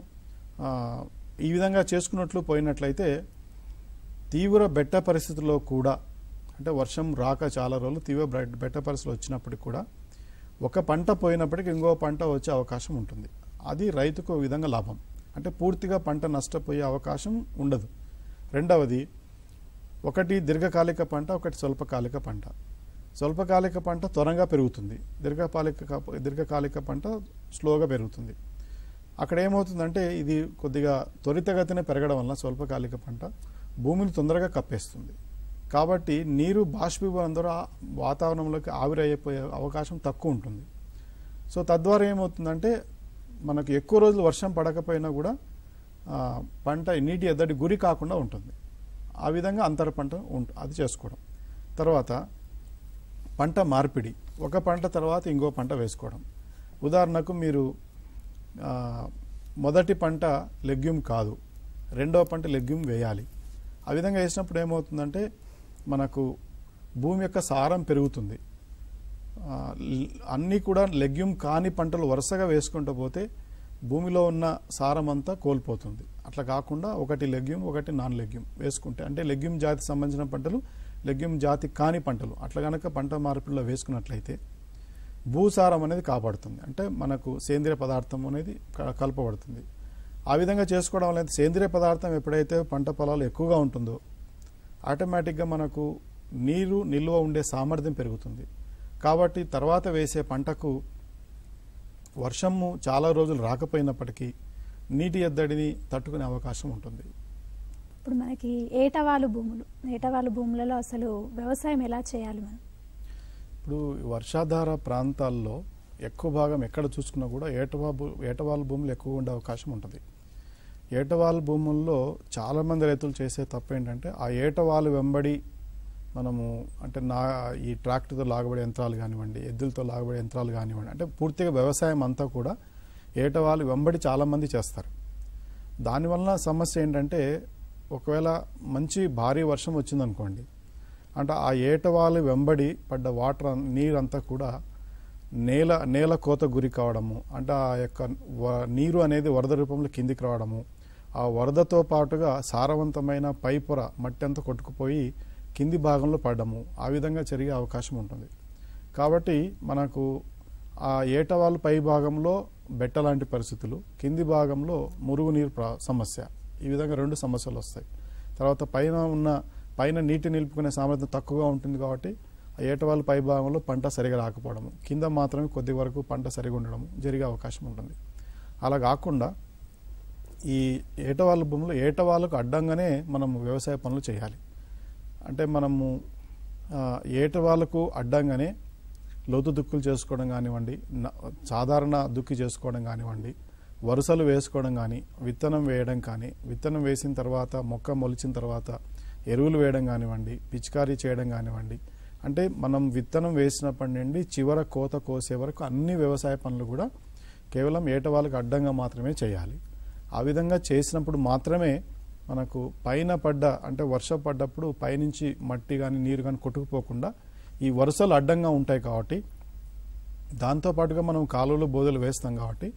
ఈ విధంగా చేసుకున్నట్లు పోయినట్లయితే తీవ్ర బెట్ట పరిస్థితుల్లో కూడా, అంటే వర్షం రాక చాలా రోజులు తీవ్ర బెట్ట పరిస్థితులు వచ్చినప్పటికీ కూడా ఒక పంట పోయినప్పటికీ ఇంకో పంట వచ్చే అవకాశం ఉంటుంది. అది రైతుకు ఒక విధంగా లాభం. అంటే పూర్తిగా పంట నష్టపోయే అవకాశం ఉండదు. రెండవది, ఒకటి దీర్ఘకాలిక పంట, ఒకటి స్వల్పకాలిక పంట. స్వల్పకాలిక పంట త్వరగా పెరుగుతుంది, దీర్ఘకాలిక పంట స్లోగా పెరుగుతుంది. అక్కడ ఏమవుతుందంటే ఇది కొద్దిగా త్వరితగతిన పెరగడం వల్ల స్వల్పకాలిక పంట భూమిని తొందరగా కప్పేస్తుంది. కాబట్టి నీరు బాష్పీభవనం ద్వారా వాతావరణంలోకి ఆవిరైపోయే అవకాశం తక్కువ ఉంటుంది. సో తద్వారా ఏమవుతుందంటే మనకు ఎక్కువ రోజులు వర్షం పడకపోయినా కూడా పంట నీటి ఎద్దడి గురి కాకుండా ఉంటుంది. ఆ విధంగా అంతర పంట అది చేసుకోవడం. తర్వాత పంట మార్పిడి, ఒక పంట తర్వాత ఇంకో పంట వేసుకోవడం. ఉదాహరణకు మీరు మొదటి పంట లెగ్యూమ్ కాదు, రెండవ పంట లెగ్యూమ్ వేయాలి. ఆ విధంగా వేసినప్పుడు ఏమవుతుందంటే మనకు భూమి యొక్క సారం పెరుగుతుంది. అన్నీ కూడా లెగ్యూమ్ కాని పంటలు వరుసగా వేసుకుంటూ పోతే భూమిలో ఉన్న సారం అంతా కోల్పోతుంది. అట్లా కాకుండా ఒకటి లెగ్యూమ్, ఒకటి నాన్ లెగ్యూమ్ వేసుకుంటే, అంటే లెగ్యూమ్ జాతికి సంబంధించిన పంటలు, లెగ్యూమ్ జాతి కాని పంటలు అట్లా కనుక పంట మార్పిడిలో వేసుకున్నట్లయితే భూసారం అనేది కాపాడుతుంది. అంటే మనకు సేంద్రియ పదార్థం అనేది కలపబడుతుంది. ఆ విధంగా చేసుకోవడం వల్ల సేంద్రియ పదార్థం ఎప్పుడైతే పంట పొలాలు ఎక్కువగా ఉంటుందో ఆటోమేటిక్గా మనకు నీరు నిల్వ ఉండే సామర్థ్యం పెరుగుతుంది. కాబట్టి తర్వాత వేసే పంటకు వర్షము చాలా రోజులు రాకపోయినప్పటికీ నీటి ఎద్దడిని తట్టుకునే అవకాశం ఉంటుంది. ఇప్పుడు మనకి ఏటవాలు భూములలో అసలు వ్యవసాయం ఎలా చేయాలి మనం? ఇప్పుడు వర్షాధార ప్రాంతాల్లో ఎక్కువ భాగం ఎక్కడ చూసుకున్నా కూడా ఏటవాలు భూములు ఎక్కువ ఉండే అవకాశం ఉంటుంది. ఏటవాలు భూముల్లో చాలామంది రైతులు చేసే తప్పు ఏంటంటే ఆ ఏటవాలు వెంబడి మనము అంటే ఈ ట్రాక్టర్తో లాగబడే యంత్రాలు కానివ్వండి, ఎద్దులతో లాగబడే యంత్రాలు కానివ్వండి, అంటే పూర్తిగా వ్యవసాయం అంతా కూడా ఏటవాలు వెంబడి చాలామంది చేస్తారు. దానివల్ల సమస్య ఏంటంటే ఒకవేళ మంచి భారీ వర్షం వచ్చిందనుకోండి, అంటే ఆ ఏటవాలు వెంబడి పడ్డ నీరంతా కూడా నేల కోత గురి కావడము, అంటే ఆ యొక్క నీరు అనేది వరద రూపంలో కిందికి రావడము, ఆ వరదతో పాటుగా సారవంతమైన పై పొర మట్టి అంతా కొట్టుకుపోయి కింది భాగంలో పడడము, ఆ విధంగా జరిగే అవకాశం ఉంటుంది. కాబట్టి మనకు ఆ ఏటవాలు పై భాగంలో బెట్ట లాంటి పరిస్థితులు, కింది భాగంలో మురుగునీరు సమస్య, ఈ విధంగా 2 సమస్యలు వస్తాయి. తర్వాత పైన నీటి నిలుపుకునే సామర్థ్యం తక్కువగా ఉంటుంది కాబట్టి ఆ ఏటవాలు పై భాగంలో పంట సరిగా రాకపోవడము, కింద మాత్రమే కొద్ది వరకు పంట సరిగా ఉండడము జరిగే అవకాశం ఉంటుంది. అలా కాకుండా ఈ ఏటవాళ్ళ భూములు ఏటవాళ్ళకు అడ్డంగానే మనము వ్యవసాయ పనులు చేయాలి. అంటే మనము ఏటవాళ్ళకు అడ్డంగానే లోతు దుక్కులు చేసుకోవడం కానివ్వండి, సాధారణ దుక్కి చేసుకోవడం కానివ్వండి, వరుసలు వేసుకోవడం కానీ, విత్తనం వేయడం కానీ, విత్తనం వేసిన తర్వాత మొక్క మొలిచిన తర్వాత ఎరువులు వేయడం కానివ్వండి, పిచికారీ చేయడం కానివ్వండి, అంటే మనం విత్తనం వేసినప్పటి నుండి చివర కోత కోసే వరకు అన్ని వ్యవసాయ పనులు కూడా కేవలం ఏటవాళ్ళకు అడ్డంగా మాత్రమే చేయాలి. ఆ విధంగా చేసినప్పుడు మాత్రమే మనకు పైన అంటే వర్షం పడ్డప్పుడు పైనుంచి మట్టి కానీ నీరు కానీ కొట్టుకుపోకుండా ఈ వరుసలు అడ్డంగా ఉంటాయి. కాబట్టి దాంతోపాటుగా మనం కాలువలు బోధలు వేస్తాం కాబట్టి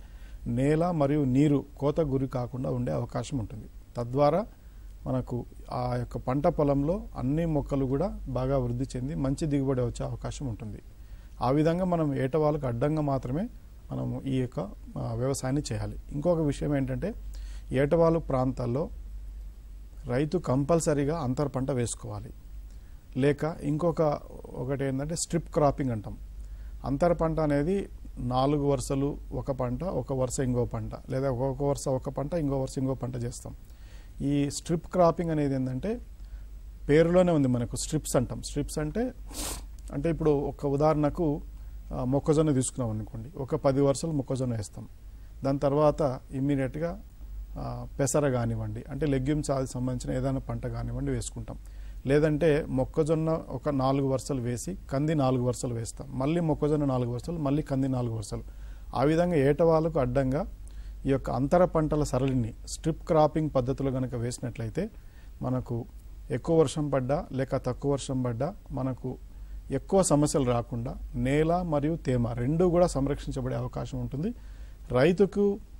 నేల మరియు నీరు కోత గురి కాకుండా ఉండే అవకాశం ఉంటుంది. తద్వారా మనకు ఆ యొక్క పంట పొలంలో అన్ని మొక్కలు కూడా బాగా వృద్ధి చెంది మంచి దిగుబడి వచ్చే అవకాశం ఉంటుంది. ఆ విధంగా మనం ఏటవాళ్ళకు అడ్డంగా మాత్రమే మనము ఈ యొక్క వ్యవసాయాన్ని చేయాలి. ఇంకొక విషయం ఏంటంటే ఏటవాలు ప్రాంతాల్లో రైతు కంపల్సరీగా అంతర పంట వేసుకోవాలి. లేక ఒకటి ఏంటంటే స్ట్రిప్ క్రాపింగ్ అంటాం. అంతర పంట అనేది 4 వరుసలు ఒక పంట, ఒక వరుస ఇంకో పంట, లేదా ఒక వరుస ఒక పంట ఇంకో వరుస ఇంకో పంట చేస్తాం. ఈ స్ట్రిప్ క్రాపింగ్ అనేది ఏంటంటే పేరులోనే ఉంది మనకు, స్ట్రిప్స్ అంటాం. స్ట్రిప్స్ అంటే ఇప్పుడు ఒక ఉదాహరణకు మొక్కజొన్న తీసుకున్నాం అనుకోండి, ఒక 10 వరుసలు మొక్కజొన్న వేస్తాం. దాని తర్వాత ఇమ్మీడియట్గా పెసర కానివ్వండి, అంటే లెగ్యూమ్స్ అది సంబంధించిన ఏదైనా పంట కానివ్వండి వేసుకుంటాం. లేదంటే మొక్కజొన్న ఒక 4 వరుసలు వేసి కంది 4 వరుసలు వేస్తాం, మళ్ళీ మొక్కజొన్న 4 వరుసలు, మళ్ళీ కంది 4 వరుసలు. ఆ విధంగా ఏటవాళ్ళకు అడ్డంగా ఈ యొక్క అంతర పంటల సరళిని స్ట్రిప్ క్రాపింగ్ పద్ధతిలో కనుక వేసినట్లయితే మనకు ఎక్కువ వర్షం పడ్డా లేక తక్కువ వర్షం పడ్డా మనకు ఎక్కువ సమస్యలు రాకుండా నేల మరియు తేమ రెండూ కూడా సంరక్షించబడే అవకాశం ఉంటుంది. రైతుకు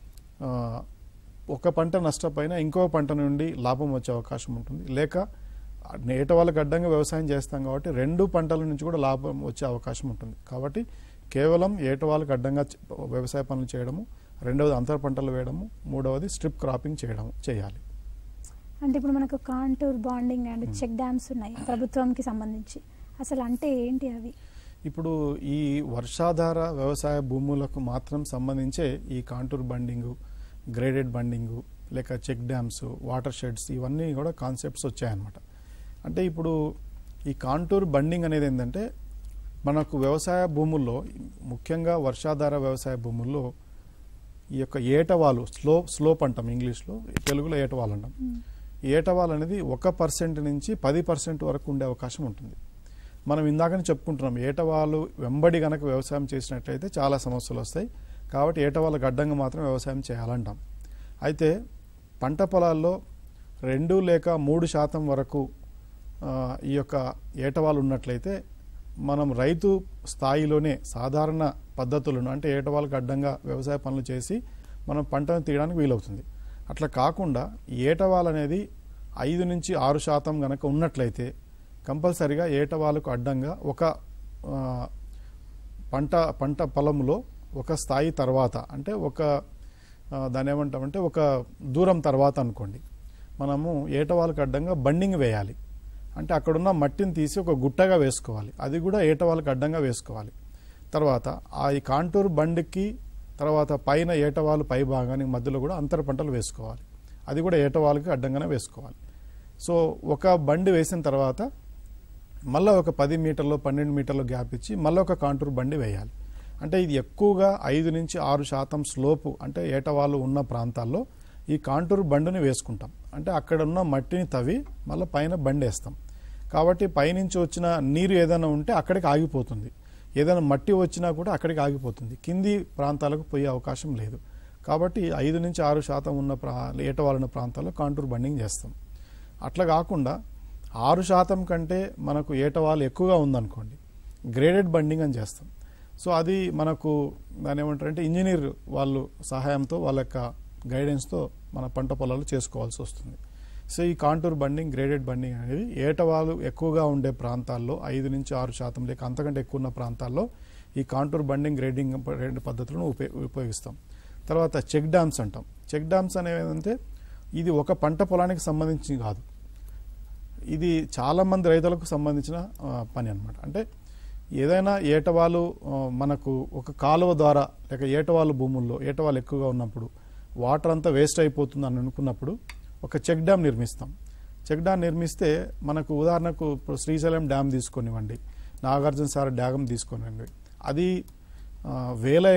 ఒక పంట నష్టపోయినా ఇంకో పంట నుండి లాభం వచ్చే అవకాశం ఉంటుంది. లేక ఏటవాళ్ళకు అడ్డంగా వ్యవసాయం చేస్తాం కాబట్టి 2 పంటల నుంచి కూడా లాభం వచ్చే అవకాశం ఉంటుంది. కాబట్టి కేవలం ఏటవాళ్ళకు అడ్డంగా వ్యవసాయ పనులు చేయడము, రెండవది అంతర పంటలు వేయడము, మూడవది స్ట్రిప్ క్రాపింగ్ చేయాలి. అంటే ఇప్పుడు మనకు contour bunding and check dams ఉన్నాయి ప్రభుత్వంకి సంబంధించి, అసలు అంటే ఏంటి అవి? ఇప్పుడు ఈ వర్షాధార వ్యవసాయ భూములకు మాత్రం సంబంధించే ఈ కాంటూర్ బండింగు, గ్రేడెడ్ బండింగు, లేక చెక్ డ్యామ్స్, వాటర్ షెడ్స్, ఇవన్నీ కూడా కాన్సెప్ట్స్ వచ్చాయన్నమాట. అంటే ఇప్పుడు ఈ కాంటూర్ బండింగ్ అనేది ఏంటంటే మనకు వ్యవసాయ భూముల్లో, ముఖ్యంగా వర్షాధార వ్యవసాయ భూముల్లో ఈ యొక్క ఏటవాలు స్లోప్ అంటాం ఇంగ్లీష్లో, తెలుగులో ఏటవాలు అంటాం. ఏటవాలు అనేది 1% నుంచి 10% వరకు ఉండే అవకాశం ఉంటుంది. మనం ఇందాకనే చెప్పుకుంటున్నాం, ఏటవాలు వెంబడి గనక వ్యవసాయం చేసినట్లయితే చాలా సమస్యలు వస్తాయి. కాబట్టి ఏటవాళ్ళకు అడ్డంగా మాత్రం వ్యవసాయం చేయాలంటాం. అయితే పంట పొలాల్లో 2 లేక 3% వరకు ఈ యొక్క ఏటవాలు ఉన్నట్లయితే మనం రైతు స్థాయిలోనే సాధారణ పద్ధతులను, అంటే ఏటవాళ్ళకు అడ్డంగా వ్యవసాయ పనులు చేసి మనం పంటను తీయడానికి వీలవుతుంది. అట్లా కాకుండా ఏటవాలు అనేది 5 నుంచి 6% గనక ఉన్నట్లయితే కంపల్సరిగా ఏటవాళ్ళకు అడ్డంగా ఒక పంట పొలంలో ఒక స్థాయి తర్వాత, అంటే దాన్ని ఏమంటామంటే ఒక దూరం తర్వాత అనుకోండి, మనము ఏటవాళ్ళకు అడ్డంగా బండింగ్ వేయాలి. అంటే అక్కడున్న మట్టిని తీసి ఒక గుట్టగా వేసుకోవాలి, అది కూడా ఏటవాళ్ళకు అడ్డంగా వేసుకోవాలి. తర్వాత ఈ కాంటూర్ బండికి తర్వాత పైన ఏటవాలు పై భాగానికి మధ్యలో కూడా అంతర పంటలు వేసుకోవాలి, అది కూడా ఏటవాళ్ళకి అడ్డంగానే వేసుకోవాలి. సో ఒక బండి వేసిన తర్వాత మళ్ళీ ఒక 10 మీటర్లు 12 మీటర్లు గ్యాప్ ఇచ్చి మళ్ళీ ఒక కాంటూర్ బండి వేయాలి. అంటే ఇది ఎక్కువగా 5 నుంచి 6% స్లోపు, అంటే ఏటవాళ్ళు ఉన్న ప్రాంతాల్లో ఈ కాంటూర్ బండిని వేసుకుంటాం. అంటే అక్కడ ఉన్న మట్టిని తవ్వి మళ్ళీ పైన బండి వేస్తాం. కాబట్టి పైనుంచి వచ్చిన నీరు ఏదైనా ఉంటే అక్కడికి ఆగిపోతుంది, ఏదైనా మట్టి వచ్చినా కూడా అక్కడికి ఆగిపోతుంది, కింది ప్రాంతాలకు పోయే అవకాశం లేదు. కాబట్టి 5 నుంచి 6% ఉన్న ఏటవాళ్ళ ప్రాంతాల్లో కాంటూర్ బండింగ్ చేస్తాం. అట్లా కాకుండా 6% కంటే మనకు ఏటవాళ్ళు ఎక్కువగా ఉందనుకోండి, గ్రేడెడ్ బండింగ్ అని చేస్తాం. సో అది మనకు దాని ఏమంటారంటే ఇంజనీర్ వాళ్ళు సహాయంతో, వాళ్ళ యొక్క గైడెన్స్తో మన పంట పొలాలు చేసుకోవాల్సి వస్తుంది. సో ఈ కాంటూర్ బండింగ్, గ్రేడెడ్ బండింగ్ అనేది ఏటవాళ్ళు ఎక్కువగా ఉండే ప్రాంతాల్లో 5 నుంచి 6% లేక అంతకంటే ఎక్కువ ఉన్న ప్రాంతాల్లో ఈ కాంటూర్ బండింగ్, గ్రేడింగ్ పద్ధతులను ఉపయోగిస్తాం. తర్వాత చెక్ డ్యామ్స్ అంటాం. చెక్ డ్యామ్స్ అనేవి ఏంటంటే ఇది ఒక పంట పొలానికి సంబంధించి కాదు, ఇది చాలామంది రైతులకు సంబంధించిన పని అన్నమాట. అంటే ఏదైనా ఏటవాలు మనకు ఒక కాలువ ద్వారా లేక ఏటవాలు భూముల్లో ఏటవాలు ఎక్కువగా ఉన్నప్పుడు వాటర్ అంతా వేస్ట్ అయిపోతుంది అని అనుకున్నప్పుడు ఒక చెక్ డ్యామ్ నిర్మిస్తాం. చెక్ డ్యామ్ నిర్మిస్తే మనకు ఉదాహరణకు ఇప్పుడు శ్రీశైలం డ్యామ్ తీసుకొనివ్వండి, నాగార్జున సాగర్ డ్యామ్ తీసుకొనివ్వండి, అది వేల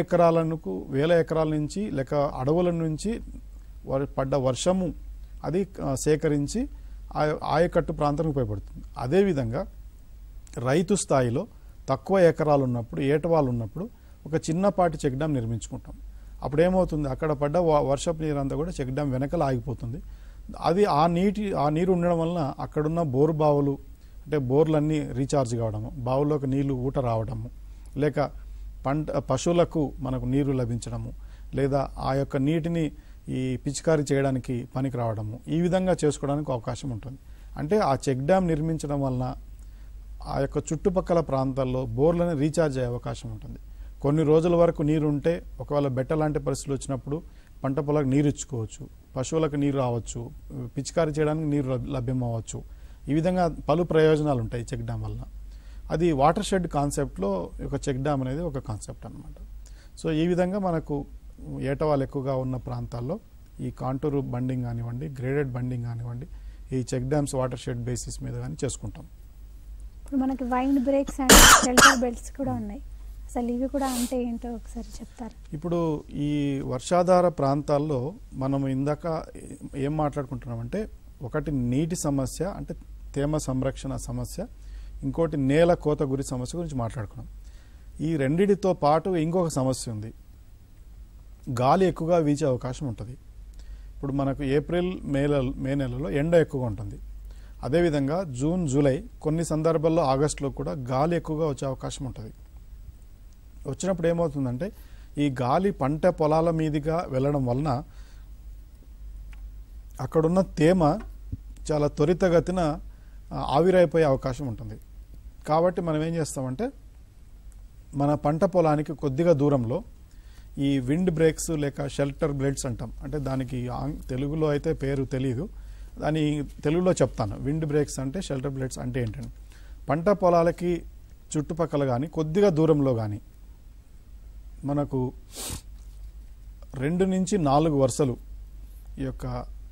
ఎకరాల నుంచి లేక అడవుల నుంచి పడ్డ వర్షము అది సేకరించి ఆయకట్టు ప్రాంతానికి ఉపయోగపడుతుంది. అదేవిధంగా రైతు స్థాయిలో తక్కువ ఎకరాలు ఉన్నప్పుడు, ఏటవాళ్ళు ఉన్నప్పుడు ఒక చిన్నపాటి చెక్ డ్యామ్ నిర్మించుకుంటాం. అప్పుడు ఏమవుతుంది, అక్కడ పడ్డ వర్షపు నీరంతా కూడా చెక్ డ్యామ్ వెనకల ఆగిపోతుంది. అది ఆ నీరు ఉండడం వలన అక్కడున్న బోరు బావులు, అంటే బోర్లన్నీ రీఛార్జ్ కావడము, బావుల్లోకి నీళ్లు ఊట రావడము, లేక పశువులకు మనకు నీరు లభించడము, లేదా ఆ యొక్క నీటిని ఈ పిచికారీ చేయడానికి పనికి రావడము, ఈ విధంగా చేసుకోవడానికి అవకాశం ఉంటుంది. అంటే ఆ చెక్ డ్యామ్ నిర్మించడం వలన ఆ యొక్క చుట్టుపక్కల ప్రాంతాల్లో బోర్లను రీఛార్జ్ అయ్యే అవకాశం ఉంటుంది. కొన్ని రోజుల వరకు నీరు ఉంటే ఒకవేళ బెట్ట లాంటి పరిస్థితులు వచ్చినప్పుడు పంట పొలాలకు నీరు ఇచ్చుకోవచ్చు, పశువులకు నీరు రావచ్చు, పిచికారీ చేయడానికి నీరు లభ్యం అవ్వచ్చు. ఈ విధంగా పలు ప్రయోజనాలు ఉంటాయి చెక్ డ్యామ్ వలన. అది వాటర్ షెడ్ కాన్సెప్ట్లో ఒక చెక్ డ్యామ్ అనేది ఒక కాన్సెప్ట్ అన్నమాట. సో ఈ విధంగా మనకు ఏటవాలు ఎక్కువగా ఉన్న ప్రాంతాల్లో ఈ కాంటూరు బండింగ్ కానివ్వండి, గ్రేడెడ్ బండింగ్ కానివ్వండి, ఈ check dams watershed basis మీద కానీ చేసుకుంటాం. ఇప్పుడు మనకి wind breaks and shelter belts కూడా ఉన్నాయి. అసలు ఇవి కూడా అంటే ఏంటో ఒకసారి చెప్తారు. ఇప్పుడు ఈ వర్షాధార ప్రాంతాల్లో మనం ఇందాక ఏం మాట్లాడుకుంటున్నామంటే, ఒకటి నీటి సమస్య అంటే తేమ సంరక్షణ సమస్య, ఇంకోటి నేల కోత గురి సమస్య గురించి మాట్లాడుకున్నాం. ఈ రెండిటితో పాటు ఇంకొక సమస్య ఉంది, గాలి ఎక్కువగా వీచే అవకాశం ఉంటుంది. ఇప్పుడు మనకు ఏప్రిల్ మే నెలలో ఎండ ఎక్కువగా ఉంటుంది. అదేవిధంగా జూన్ జూలై కొన్ని సందర్భాల్లో ఆగస్టులో కూడా గాలి ఎక్కువగా వచ్చే అవకాశం ఉంటుంది. వచ్చినప్పుడు ఏమవుతుందంటే ఈ గాలి పంట పొలాల మీదుగా వెళ్ళడం వలన అక్కడున్న తేమ చాలా త్వరితగతిన ఆవిరైపోయే అవకాశం ఉంటుంది. కాబట్టి మనం ఏం చేస్తామంటే మన పంట పొలానికి కొద్దిగా దూరంలో ఈ విండ్ బ్రేక్స్ లేక షెల్టర్ బ్లేడ్స్ అంటాం. అంటే దానికి తెలుగులో అయితే పేరు తెలియదు, దాని తెలుగులో చెప్తాను. విండ్ బ్రేక్స్ అంటే షెల్టర్ బ్లేడ్స్ అంటే ఏంటంటే పంట పొలాలకి చుట్టుపక్కల కానీ కొద్దిగా దూరంలో కానీ మనకు 2 నుంచి 4 వరుసలు ఈ యొక్క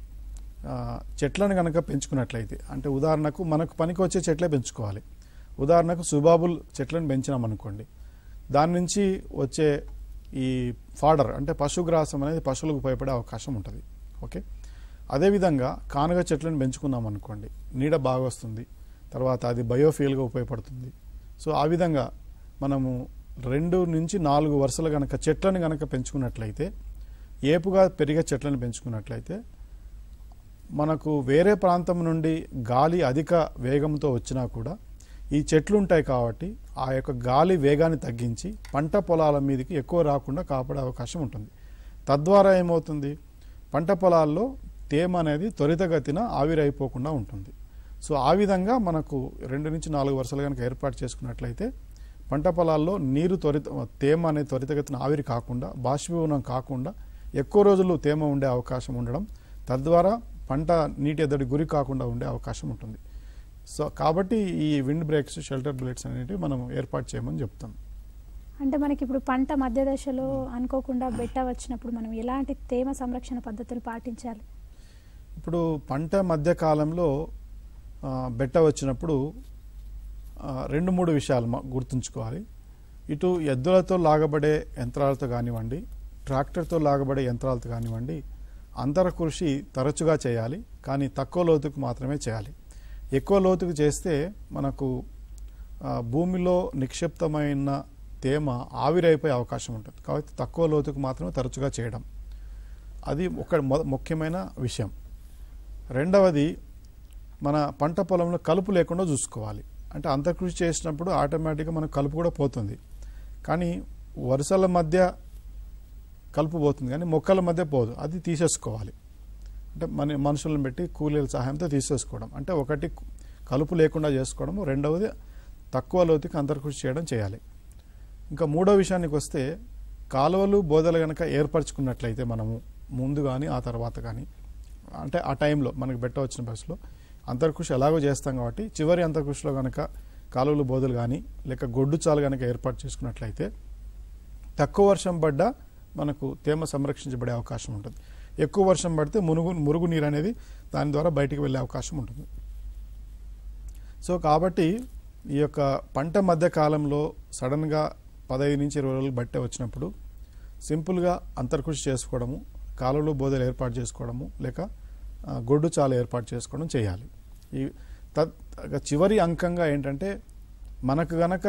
చెట్లను కనుక పెంచుకున్నట్లయితే, అంటే ఉదాహరణకు మనకు పనికి వచ్చే చెట్లే పెంచుకోవాలి. ఉదాహరణకు సుబాబుల్ చెట్లను పెంచినాం అనుకోండి, దాని నుంచి వచ్చే ఈ ఫాడర్ అంటే పశుగ్రాసం అనేది పశువులకు ఉపయోగపడే అవకాశం ఉంటుంది. ఓకే, అదేవిధంగా కానుగ చెట్లను పెంచుకున్నాం అనుకోండి, నీడ బాగా వస్తుంది, తర్వాత అది బయోఫ్యూయల్గా ఉపయోగపడుతుంది. సో ఆ విధంగా మనము 2 నుంచి 4 వరుసలు కనుక చెట్లను కనుక పెంచుకున్నట్లయితే, ఏపుగా పెరిగే చెట్లను పెంచుకున్నట్లయితే మనకు వేరే ప్రాంతం నుండి గాలి అధిక వేగంతో వచ్చినా కూడా ఈ చెట్లు ఉంటాయి కాబట్టి ఆ యొక్క గాలి వేగాన్ని తగ్గించి పంట పొలాల మీదకి ఎక్కువ రాకుండా కాపాడే అవకాశం ఉంటుంది. తద్వారా ఏమవుతుంది, పంట పొలాల్లో తేమ అనేది త్వరితగతిన ఆవిరైపోకుండా ఉంటుంది. సో ఆ విధంగా మనకు 2 నుంచి 4 వరుసలు కనుక ఏర్పాటు చేసుకున్నట్లయితే పంట పొలాల్లో నీరు తేమ అనేది త్వరితగతిన ఆవిరి కాకుండా, బాష్పీభవనం కాకుండా ఎక్కువ రోజులు తేమ ఉండే అవకాశం ఉండడం, తద్వారా పంట నీటి ఎద్దడి గురి కాకుండా ఉండే అవకాశం ఉంటుంది. సో కాబట్టి ఈ విండ్ బ్రేక్స్ షెల్టర్ బ్లేడ్స్ అనేటివి మనం ఏర్పాటు చేయమని చెప్తాం. అంటే మనకి ఇప్పుడు పంట మధ్య దశలో అనుకోకుండా బెట్ట వచ్చినప్పుడు మనం ఎలాంటి తేమ సంరక్షణ పద్ధతులు పాటించాలి? ఇప్పుడు పంట మధ్య కాలంలో బెట్ట వచ్చినప్పుడు 2-3 విషయాలు గుర్తుంచుకోవాలి. ఇటు ఎద్దులతో లాగబడే యంత్రాలతో కానివ్వండి, ట్రాక్టర్తో లాగబడే యంత్రాలతో కానివ్వండి, అంతర కృషి తరచుగా చేయాలి, కానీ తక్కువ లోతుకు మాత్రమే చేయాలి. ఎక్కువ లోతుకు చేస్తే మనకు భూమిలో నిక్షిప్తమైన తేమ ఆవిరైపోయే అవకాశం ఉంటుంది. కాబట్టి తక్కువ లోతుకు మాత్రమే తరచుగా చేయడం, అది ఒక ముఖ్యమైన విషయం. రెండవది, మన పంట పొలంలో కలుపు లేకుండా చూసుకోవాలి. అంటే అంతర్కృషి చేసినప్పుడు ఆటోమేటిక్గా మనకు కలుపు కూడా పోతుంది, కానీ వరుసల మధ్య కలుపు పోతుంది కానీ మొక్కల మధ్య పోదు, అది తీసేసుకోవాలి. అంటే మనుషులను పెట్టి కూలీల సహాయంతో తీసేసుకోవడం, అంటే ఒకటి కలుపు లేకుండా చేసుకోవడము, రెండవది తక్కువ లోతుకి అంతర్కృషి చేయడం చేయాలి. ఇంకా మూడో విషయానికి వస్తే, కాలువలు బోదలు కనుక ఏర్పరచుకున్నట్లయితే మనము ముందు కానీ ఆ తర్వాత కానీ, అంటే ఆ టైంలో మనకు బెట్ట వచ్చిన బస్సులో అంతర్కృషి ఎలాగో చేస్తాం కాబట్టి చివరి అంతర్కృషిలో కనుక కాలువలు బోదలు కానీ లేక గొడ్డు చాలు కనుక ఏర్పాటు చేసుకున్నట్లయితే తక్కువ వర్షం పడ్డా మనకు తేమ సంరక్షించబడే అవకాశం ఉంటుంది. ఎక్కువ వర్షం పడితే మురుగు నీరు అనేది దాని ద్వారా బయటికి వెళ్ళే అవకాశం ఉంటుంది. సో కాబట్టి ఈ యొక్క పంట మధ్య కాలంలో సడన్గా 15 నుంచి 20 రోజులు బట్టే వచ్చినప్పుడు సింపుల్గా అంతర్కృషి చేసుకోవడము, కాలువలు బోదలు ఏర్పాటు చేసుకోవడము, లేక గొడ్డు చాలు ఏర్పాటు చేసుకోవడం చేయాలి. ఈ చివరి అంకంగా ఏంటంటే, మనకు గనక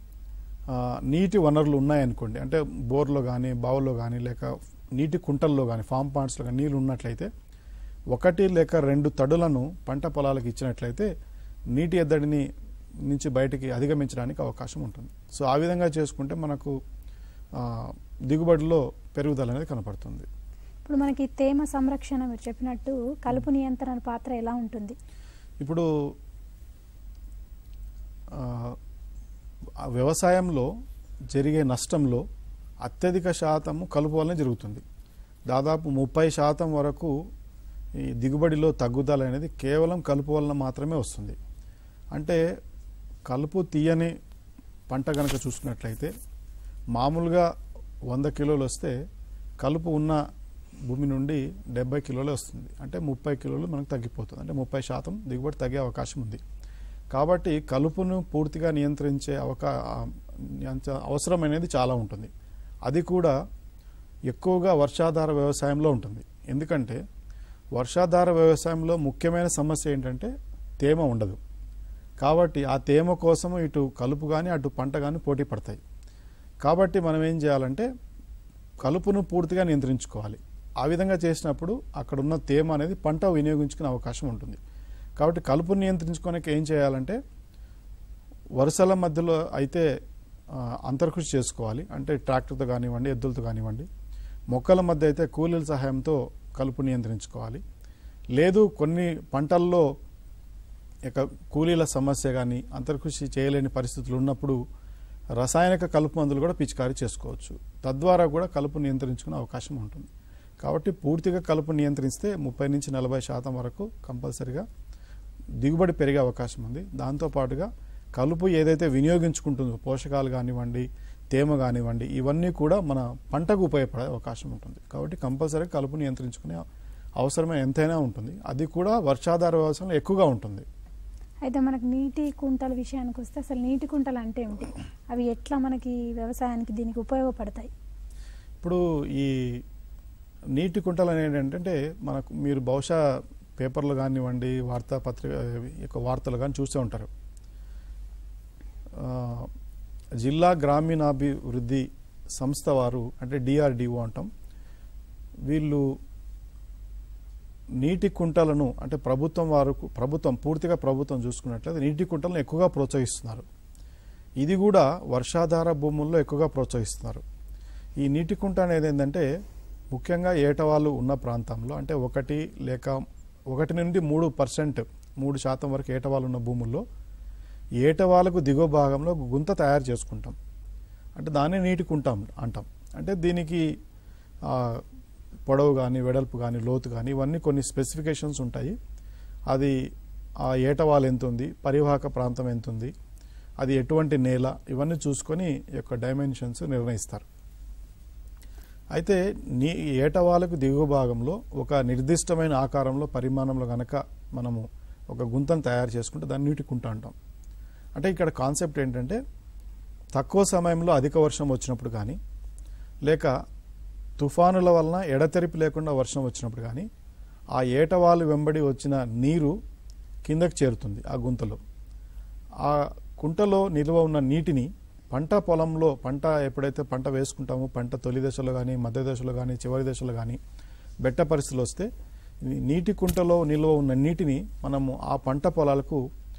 నీటి వనరులు ఉన్నాయనుకోండి, అంటే బోర్లో కానీ బావుల్లో కానీ లేక నీటి కుంటల్లో కానీ ఫామ్ పాండ్స్లో కానీ నీళ్ళు ఉన్నట్లయితే 1 లేక 2 తడులను పంట పొలాలకు ఇచ్చినట్లయితే నీటి ఎద్దడిని నుంచి బయటికి అధిగమించడానికి అవకాశం ఉంటుంది. సో ఆ విధంగా చేసుకుంటే మనకు దిగుబడిలో పెరుగుదల అనేది కనపడుతుంది. ఇప్పుడు మనకి తేమ సంరక్షణ మీరు చెప్పినట్టు కలుపు నియంత్రణ పాత్ర ఎలా ఉంటుంది? ఇప్పుడు వ్యవసాయంలో జరిగే నష్టంలో అత్యధిక శాతము కలుపు వలన జరుగుతుంది. దాదాపు 30% వరకు ఈ దిగుబడిలో తగ్గుదల అనేది కేవలం కలుపు వలన మాత్రమే వస్తుంది. అంటే కలుపు తీయని పంట కనుక చూసుకున్నట్లయితే మామూలుగా 100 కిలోలు వస్తే కలుపు ఉన్న భూమి నుండి 70 కిలోలు వస్తుంది. అంటే 30 కిలోలు మనకు తగ్గిపోతుంది. అంటే 30% దిగుబడి తగ్గే అవకాశం ఉంది. కాబట్టి కలుపును పూర్తిగా నియంత్రించే అవసరం అనేది చాలా ఉంటుంది. అది కూడా ఎక్కువగా వర్షాధార వ్యవసాయంలో ఉంటుంది. ఎందుకంటే వర్షాధార వ్యవసాయంలో ముఖ్యమైన సమస్య ఏంటంటే తేమ ఉండదు. కాబట్టి ఆ తేమ కోసము ఇటు కలుపు కానీ అటు పంట కానీ పోటీ పడతాయి. కాబట్టి మనం ఏం చేయాలంటే కలుపును పూర్తిగా నియంత్రించుకోవాలి. ఆ విధంగా చేసినప్పుడు అక్కడ ఉన్న తేమ అనేది పంట వినియోగించుకునే అవకాశం ఉంటుంది. కాబట్టి కలుపును నియంత్రించుకోవడానికి ఏం చేయాలంటే వరుసల మధ్యలో అయితే అంతర్కృషి చేసుకోవాలి. అంటే ట్రాక్టర్తో కానివ్వండి, ఎద్దులతో కానివ్వండి. మొక్కల మధ్య అయితే కూలీల సహాయంతో కలుపు నియంత్రించుకోవాలి. లేదు కొన్ని పంటల్లో ఇక కూలీల సమస్య కానీ అంతర్కృషి చేయలేని పరిస్థితులు ఉన్నప్పుడు రసాయనిక కలుపు మందులు కూడా పిచికారీ చేసుకోవచ్చు. తద్వారా కూడా కలుపు నియంత్రించుకునే అవకాశం ఉంటుంది. కాబట్టి పూర్తిగా కలుపు నియంత్రిస్తే 30 నుంచి 40% వరకు కంపల్సరిగా దిగుబడి పెరిగే అవకాశం ఉంది. దాంతోపాటుగా కలుపు ఏదైతే వినియోగించుకుంటుందో పోషకాలు కానివ్వండి, తేమ కానివ్వండి, ఇవన్నీ కూడా మన పంటకు ఉపయోగపడే అవకాశం ఉంటుంది. కాబట్టి కంపల్సరీగా కలుపు నియంత్రించుకునే అవసరమే ఎంతైనా ఉంటుంది. అది కూడా వర్షాధార వ్యవసాయంలో ఎక్కువగా ఉంటుంది. అయితే మనకు నీటి కుంటల విషయానికి వస్తే అసలు నీటి కుంటలు అంటే ఏమిటి? అవి ఎట్లా మనకి వ్యవసాయానికి దీనికి ఉపయోగపడతాయి? ఇప్పుడు ఈ నీటి కుంటలు అనేది ఏంటంటే మనకు మీరు బహుశా పేపర్లు కానివ్వండి, వార్తలు కానీ చూస్తూ ఉంటారు. జిల్లా గ్రామీణాభివృద్ధి సంస్థ వారు అంటే DRDO అంటాం. వీళ్ళు నీటి కుంటలను అంటే పూర్తిగా ప్రభుత్వం చూసుకున్నట్లయితే నీటి కుంటలను ఎక్కువగా ప్రోత్సహిస్తున్నారు. ఇది కూడా వర్షాధార భూముల్లో ఎక్కువగా ప్రోత్సహిస్తున్నారు. ఈ నీటి కుంట అనేది ఏంటంటే ముఖ్యంగా ఏటవాళ్ళు ఉన్న ప్రాంతంలో అంటే 1 నుండి 3% వరకు ఏటవాళ్ళు ఉన్న భూముల్లో ఏటవాళ్ళకు దిగువ భాగంలో గుంత తయారు చేసుకుంటాం. అంటే దాన్ని నీటి కుంట అంటాం. అంటే దీనికి పొడవు కానీ, వెడల్పు కానీ, లోతు కానీ ఇవన్నీ కొన్ని స్పెసిఫికేషన్స్ ఉంటాయి. అది ఆ ఏటవాలు ఎంత ఉంది, పరివాహక ప్రాంతం ఎంత ఉంది, అది ఎటువంటి నేల, ఇవన్నీ చూసుకొని యొక్క డైమెన్షన్స్ నిర్ణయిస్తారు. అయితే ఏటవాలకు దిగువ భాగంలో ఒక నిర్దిష్టమైన ఆకారంలో పరిమాణంలో గనక మనము ఒక గుంతను తయారు చేసుకుంటే దాన్ని నీటి కుంట అంటాం. అంటే ఇక్కడ కాన్సెప్ట్ ఏంటంటే తక్కువ సమయంలో అధిక వర్షం వచ్చినప్పుడు కానీ లేక తుఫానుల వలన ఎడతెరిపి లేకుండా వర్షం వచ్చినప్పుడు కానీ ఆ ఏటవాలు వెంబడి వచ్చిన నీరు కిందకి చేరుతుంది ఆ గుంతలో. ఆ కుంటలో నిల్వ ఉన్న నీటిని పంట పొలంలో ఎప్పుడైతే పంట వేసుకుంటామో పంట తొలి దశలో కానీ, మధ్య దశలో కానీ, చివరి దశలో కానీ బెట్ట పరిస్థితులు వస్తే నీటి కుంటలో నిల్వ ఉన్న నీటిని మనము ఆ పంట పొలాలకు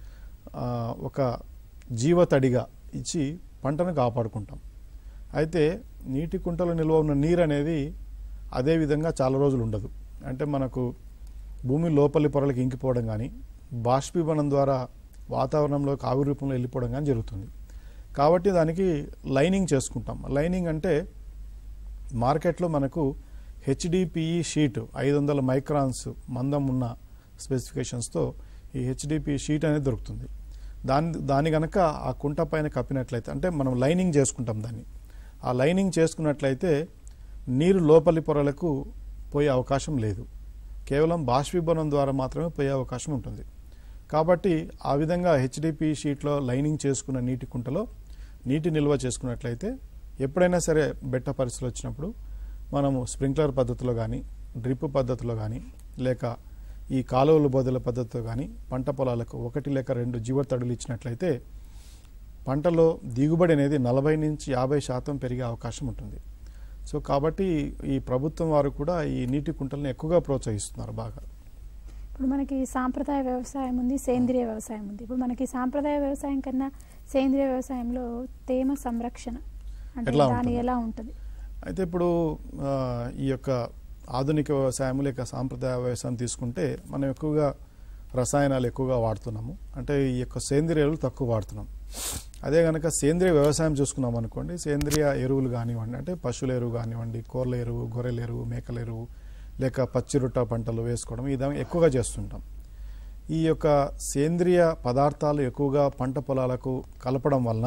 ఒక జీవతడిగా ఇచ్చి పంటను కాపాడుకుంటాం. అయితే నీటి కుంటలో నిల్వ ఉన్న నీరు అనేది అదే విధంగా చాలా రోజులు ఉండదు. అంటే మనకు భూమి లోపలి పొరలకు ఇంకిపోవడం కానీ, బాష్పీభవనం ద్వారా వాతావరణంలోకి ఆవిరి రూపంలో వెళ్ళిపోవడం కానీ జరుగుతుంది. కాబట్టి దానికి లైనింగ్ చేసుకుంటాం. లైనింగ్ అంటే మార్కెట్లో మనకు HDPE షీట్ 500 మైక్రాన్స్ మందం ఉన్న స్పెసిఫికేషన్స్తో ఈ HDPE షీట్ అనేది దొరుకుతుంది. దాని కనుక ఆ కుంట పైన కప్పినట్లయితే అంటే మనం లైనింగ్ చేసుకుంటాం దాన్ని. ఆ లైనింగ్ చేసుకున్నట్లయితే నీరు లోపలి పొరలకు పోయే అవకాశం లేదు. కేవలం బాష్పీభవనం ద్వారా మాత్రమే పోయే అవకాశం ఉంటుంది. కాబట్టి ఆ విధంగా HDPE షీట్లో లైనింగ్ చేసుకున్న నీటి కుంటలో నీటి నిల్వ చేసుకున్నట్లయితే ఎప్పుడైనా సరే బెట్ట పరిస్థితులు వచ్చినప్పుడు మనము స్ప్రింక్లర్ పద్ధతిలో కానీ, డ్రిప్ పద్ధతిలో కానీ, లేక ఈ కాలువల బోధల పద్ధతితో కానీ పంట పొలాలకు 1 లేక 2 జీవతడులు ఇచ్చినట్లయితే పంటలో దిగుబడి అనేది 40 నుంచి 50% పెరిగే అవకాశం ఉంటుంది. సో కాబట్టి ఈ ప్రభుత్వం వారు కూడా ఈ నీటి కుంటలను ఎక్కువగా ప్రోత్సహిస్తున్నారు బాగా. ఇప్పుడు మనకి సాంప్రదాయ వ్యవసాయం ఉంది, సేంద్రియ వ్యవసాయం ఉంది. ఇప్పుడు మనకి సాంప్రదాయ వ్యవసాయం కన్నా సేంద్రియ వ్యవసాయంలో తేమ సంరక్షణ అంటే దాని ఎలా ఉంటుంది? అయితే ఇప్పుడు ఈ యొక్క ఆధునిక వ్యవసాయం లేక సాంప్రదాయ వ్యవసాయం తీసుకుంటే మనం ఎక్కువగా రసాయనాలు ఎక్కువగా వాడుతున్నాము. అంటే ఈ యొక్క సేంద్రియ ఎరువులు తక్కువ వాడుతున్నాం. అదే కనుక సేంద్రియ వ్యవసాయం చూసుకున్నాం అనుకోండి, సేంద్రియ ఎరువులు కానివ్వండి, అంటే పశువుల ఎరువు కానివ్వండి, కోళ్ళ ఎరువు, గొర్రెల ఎరువు, మేకల ఎరువు, లేక పచ్చిరొట్ట పంటలు వేసుకోవడం ఇది ఎక్కువగా చేస్తుంటాం. ఈ యొక్క సేంద్రియ పదార్థాలు ఎక్కువగా పంట పొలాలకు కలపడం వలన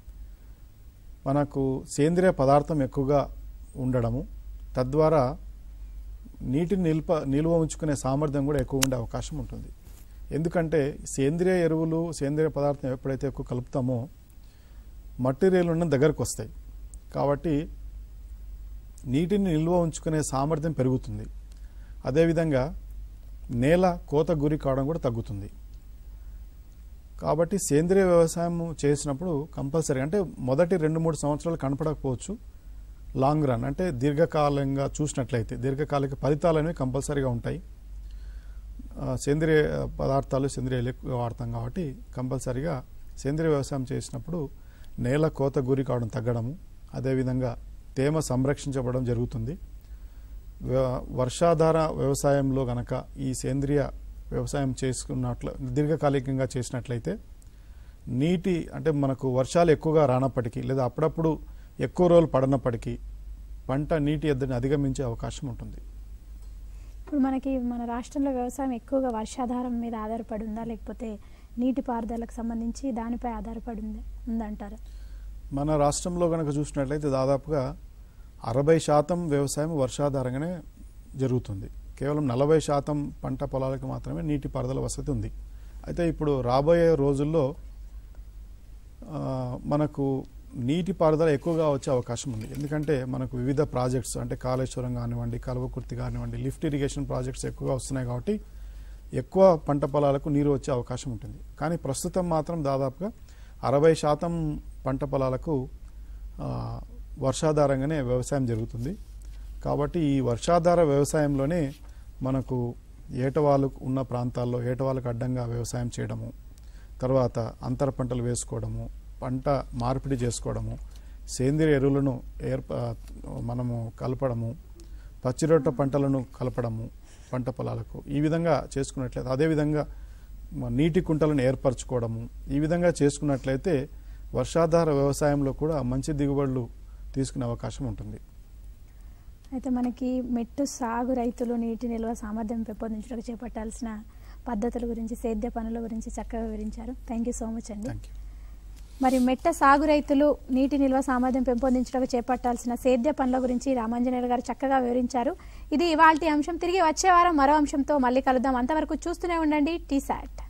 మనకు సేంద్రియ పదార్థం ఎక్కువగా ఉండడము, తద్వారా నీటిని నిల్వ ఉంచుకునే సామర్థ్యం కూడా ఎక్కువ ఉండే అవకాశం ఉంటుంది. ఎందుకంటే సేంద్రియ ఎరువులు, సేంద్రియ పదార్థం ఎప్పుడైతే ఎక్కువ కలుపుతామో మట్టిరేలు ఉన్న దగ్గరకు వస్తాయి. కాబట్టి నీటిని నిల్వ ఉంచుకునే సామర్థ్యం పెరుగుతుంది. అదేవిధంగా నేల కోత గురి కావడం కూడా తగ్గుతుంది. కాబట్టి సేంద్రియ వ్యవసాయం చేసినప్పుడు కంపల్సరీ, అంటే మొదటి 2-3 సంవత్సరాలు కనపడకపోవచ్చు, లాంగ్ రన్ అంటే దీర్ఘకాలంగా చూసినట్లయితే దీర్ఘకాలిక ఫలితాలు అనేవి కంపల్సరీగా ఉంటాయి. సేంద్రియ పదార్థాలు, సేంద్రియ ఎక్కువ వాడతాం కాబట్టి కంపల్సరీగా సేంద్రియ వ్యవసాయం చేసినప్పుడు నేల కోత గురి కావడం తగ్గడము, అదేవిధంగా తేమ సంరక్షించబడడం జరుగుతుంది. వర్షాధార వ్యవసాయంలో గనక ఈ సేంద్రియ వ్యవసాయం చేసుకున్నట్లు దీర్ఘకాలికంగా చేసినట్లయితే నీటి, అంటే మనకు వర్షాలు ఎక్కువగా రానప్పటికీ లేదా అప్పుడప్పుడు ఎక్కువ రోజులు పడనప్పటికీ పంట నీటి ఎద్దడిని అధిగమించే అవకాశం ఉంటుంది. ఇప్పుడు మనకి మన రాష్ట్రంలో వ్యవసాయం ఎక్కువగా వర్షాధారం మీద ఆధారపడి ఉందా, లేకపోతే నీటిపారుదలకు సంబంధించి దానిపై ఆధారపడి ఉందంటారు? మన రాష్ట్రంలో కనుక చూసినట్లయితే దాదాపుగా 60% వ్యవసాయం వర్షాధారంగానే జరుగుతుంది. కేవలం 40% పంట పొలాలకు మాత్రమే నీటిపారుదల వసతి ఉంది. అయితే ఇప్పుడు రాబోయే రోజుల్లో మనకు నీటిపారుదల ఎక్కువగా వచ్చే అవకాశం ఉంది. ఎందుకంటే మనకు వివిధ ప్రాజెక్ట్స్, అంటే కాళేశ్వరం కానివ్వండి, కల్వకుర్తి కానివ్వండి, లిఫ్ట్ ఇరిగేషన్ ప్రాజెక్ట్స్ ఎక్కువగా వస్తున్నాయి. కాబట్టి ఎక్కువ పంట పొలాలకు నీరు వచ్చే అవకాశం ఉంటుంది. కానీ ప్రస్తుతం మాత్రం దాదాపుగా 60% పంట పొలాలకు వర్షాధారంగానే వ్యవసాయం జరుగుతుంది. కాబట్టి ఈ వర్షాధార వ్యవసాయంలోనే మనకు ఏటవాలు ఉన్న ప్రాంతాల్లో ఏటవాళ్ళకు అడ్డంగా వ్యవసాయం చేయడము, తర్వాత అంతర పంటలు వేసుకోవడము, పంట మార్పిడి చేసుకోవడము, సేంద్రియ ఎరువులను మనము కలపడము, పచ్చిరొట్ట పంటలను కలపడము పంట పొలాలకు, ఈ విధంగా చేసుకున్నట్లయితే, అదేవిధంగా నీటి కుంటలను ఏర్పరచుకోవడము, ఈ విధంగా చేసుకున్నట్లయితే వర్షాధార వ్యవసాయంలో కూడా మంచి దిగుబడులు తీసుకునే అవకాశం ఉంటుంది. అయితే మనకి మెట్టు సాగు రైతులు నీటి నిల్వ సామర్థ్యం పెంపొందించడానికి చేపట్టాల్సిన పద్ధతుల గురించి, సేద్య పనుల గురించి చక్కగా వివరించారు. థ్యాంక్ యూ సో మచ్ అండి. మరి మెట్ట సాగు రైతులు నీటి నిల్వ సామర్థ్యం పెంపొందించడానికి చేపట్టాల్సిన సేద్య పనుల గురించి రామాంజనేయులు గారు చక్కగా వివరించారు. ఇది ఇవాల్టి అంశం. తిరిగి వచ్చే వారం మరో అంశంతో మళ్ళీ కలుద్దాం. అంతవరకు చూస్తూనే ఉండండి టీసాట్.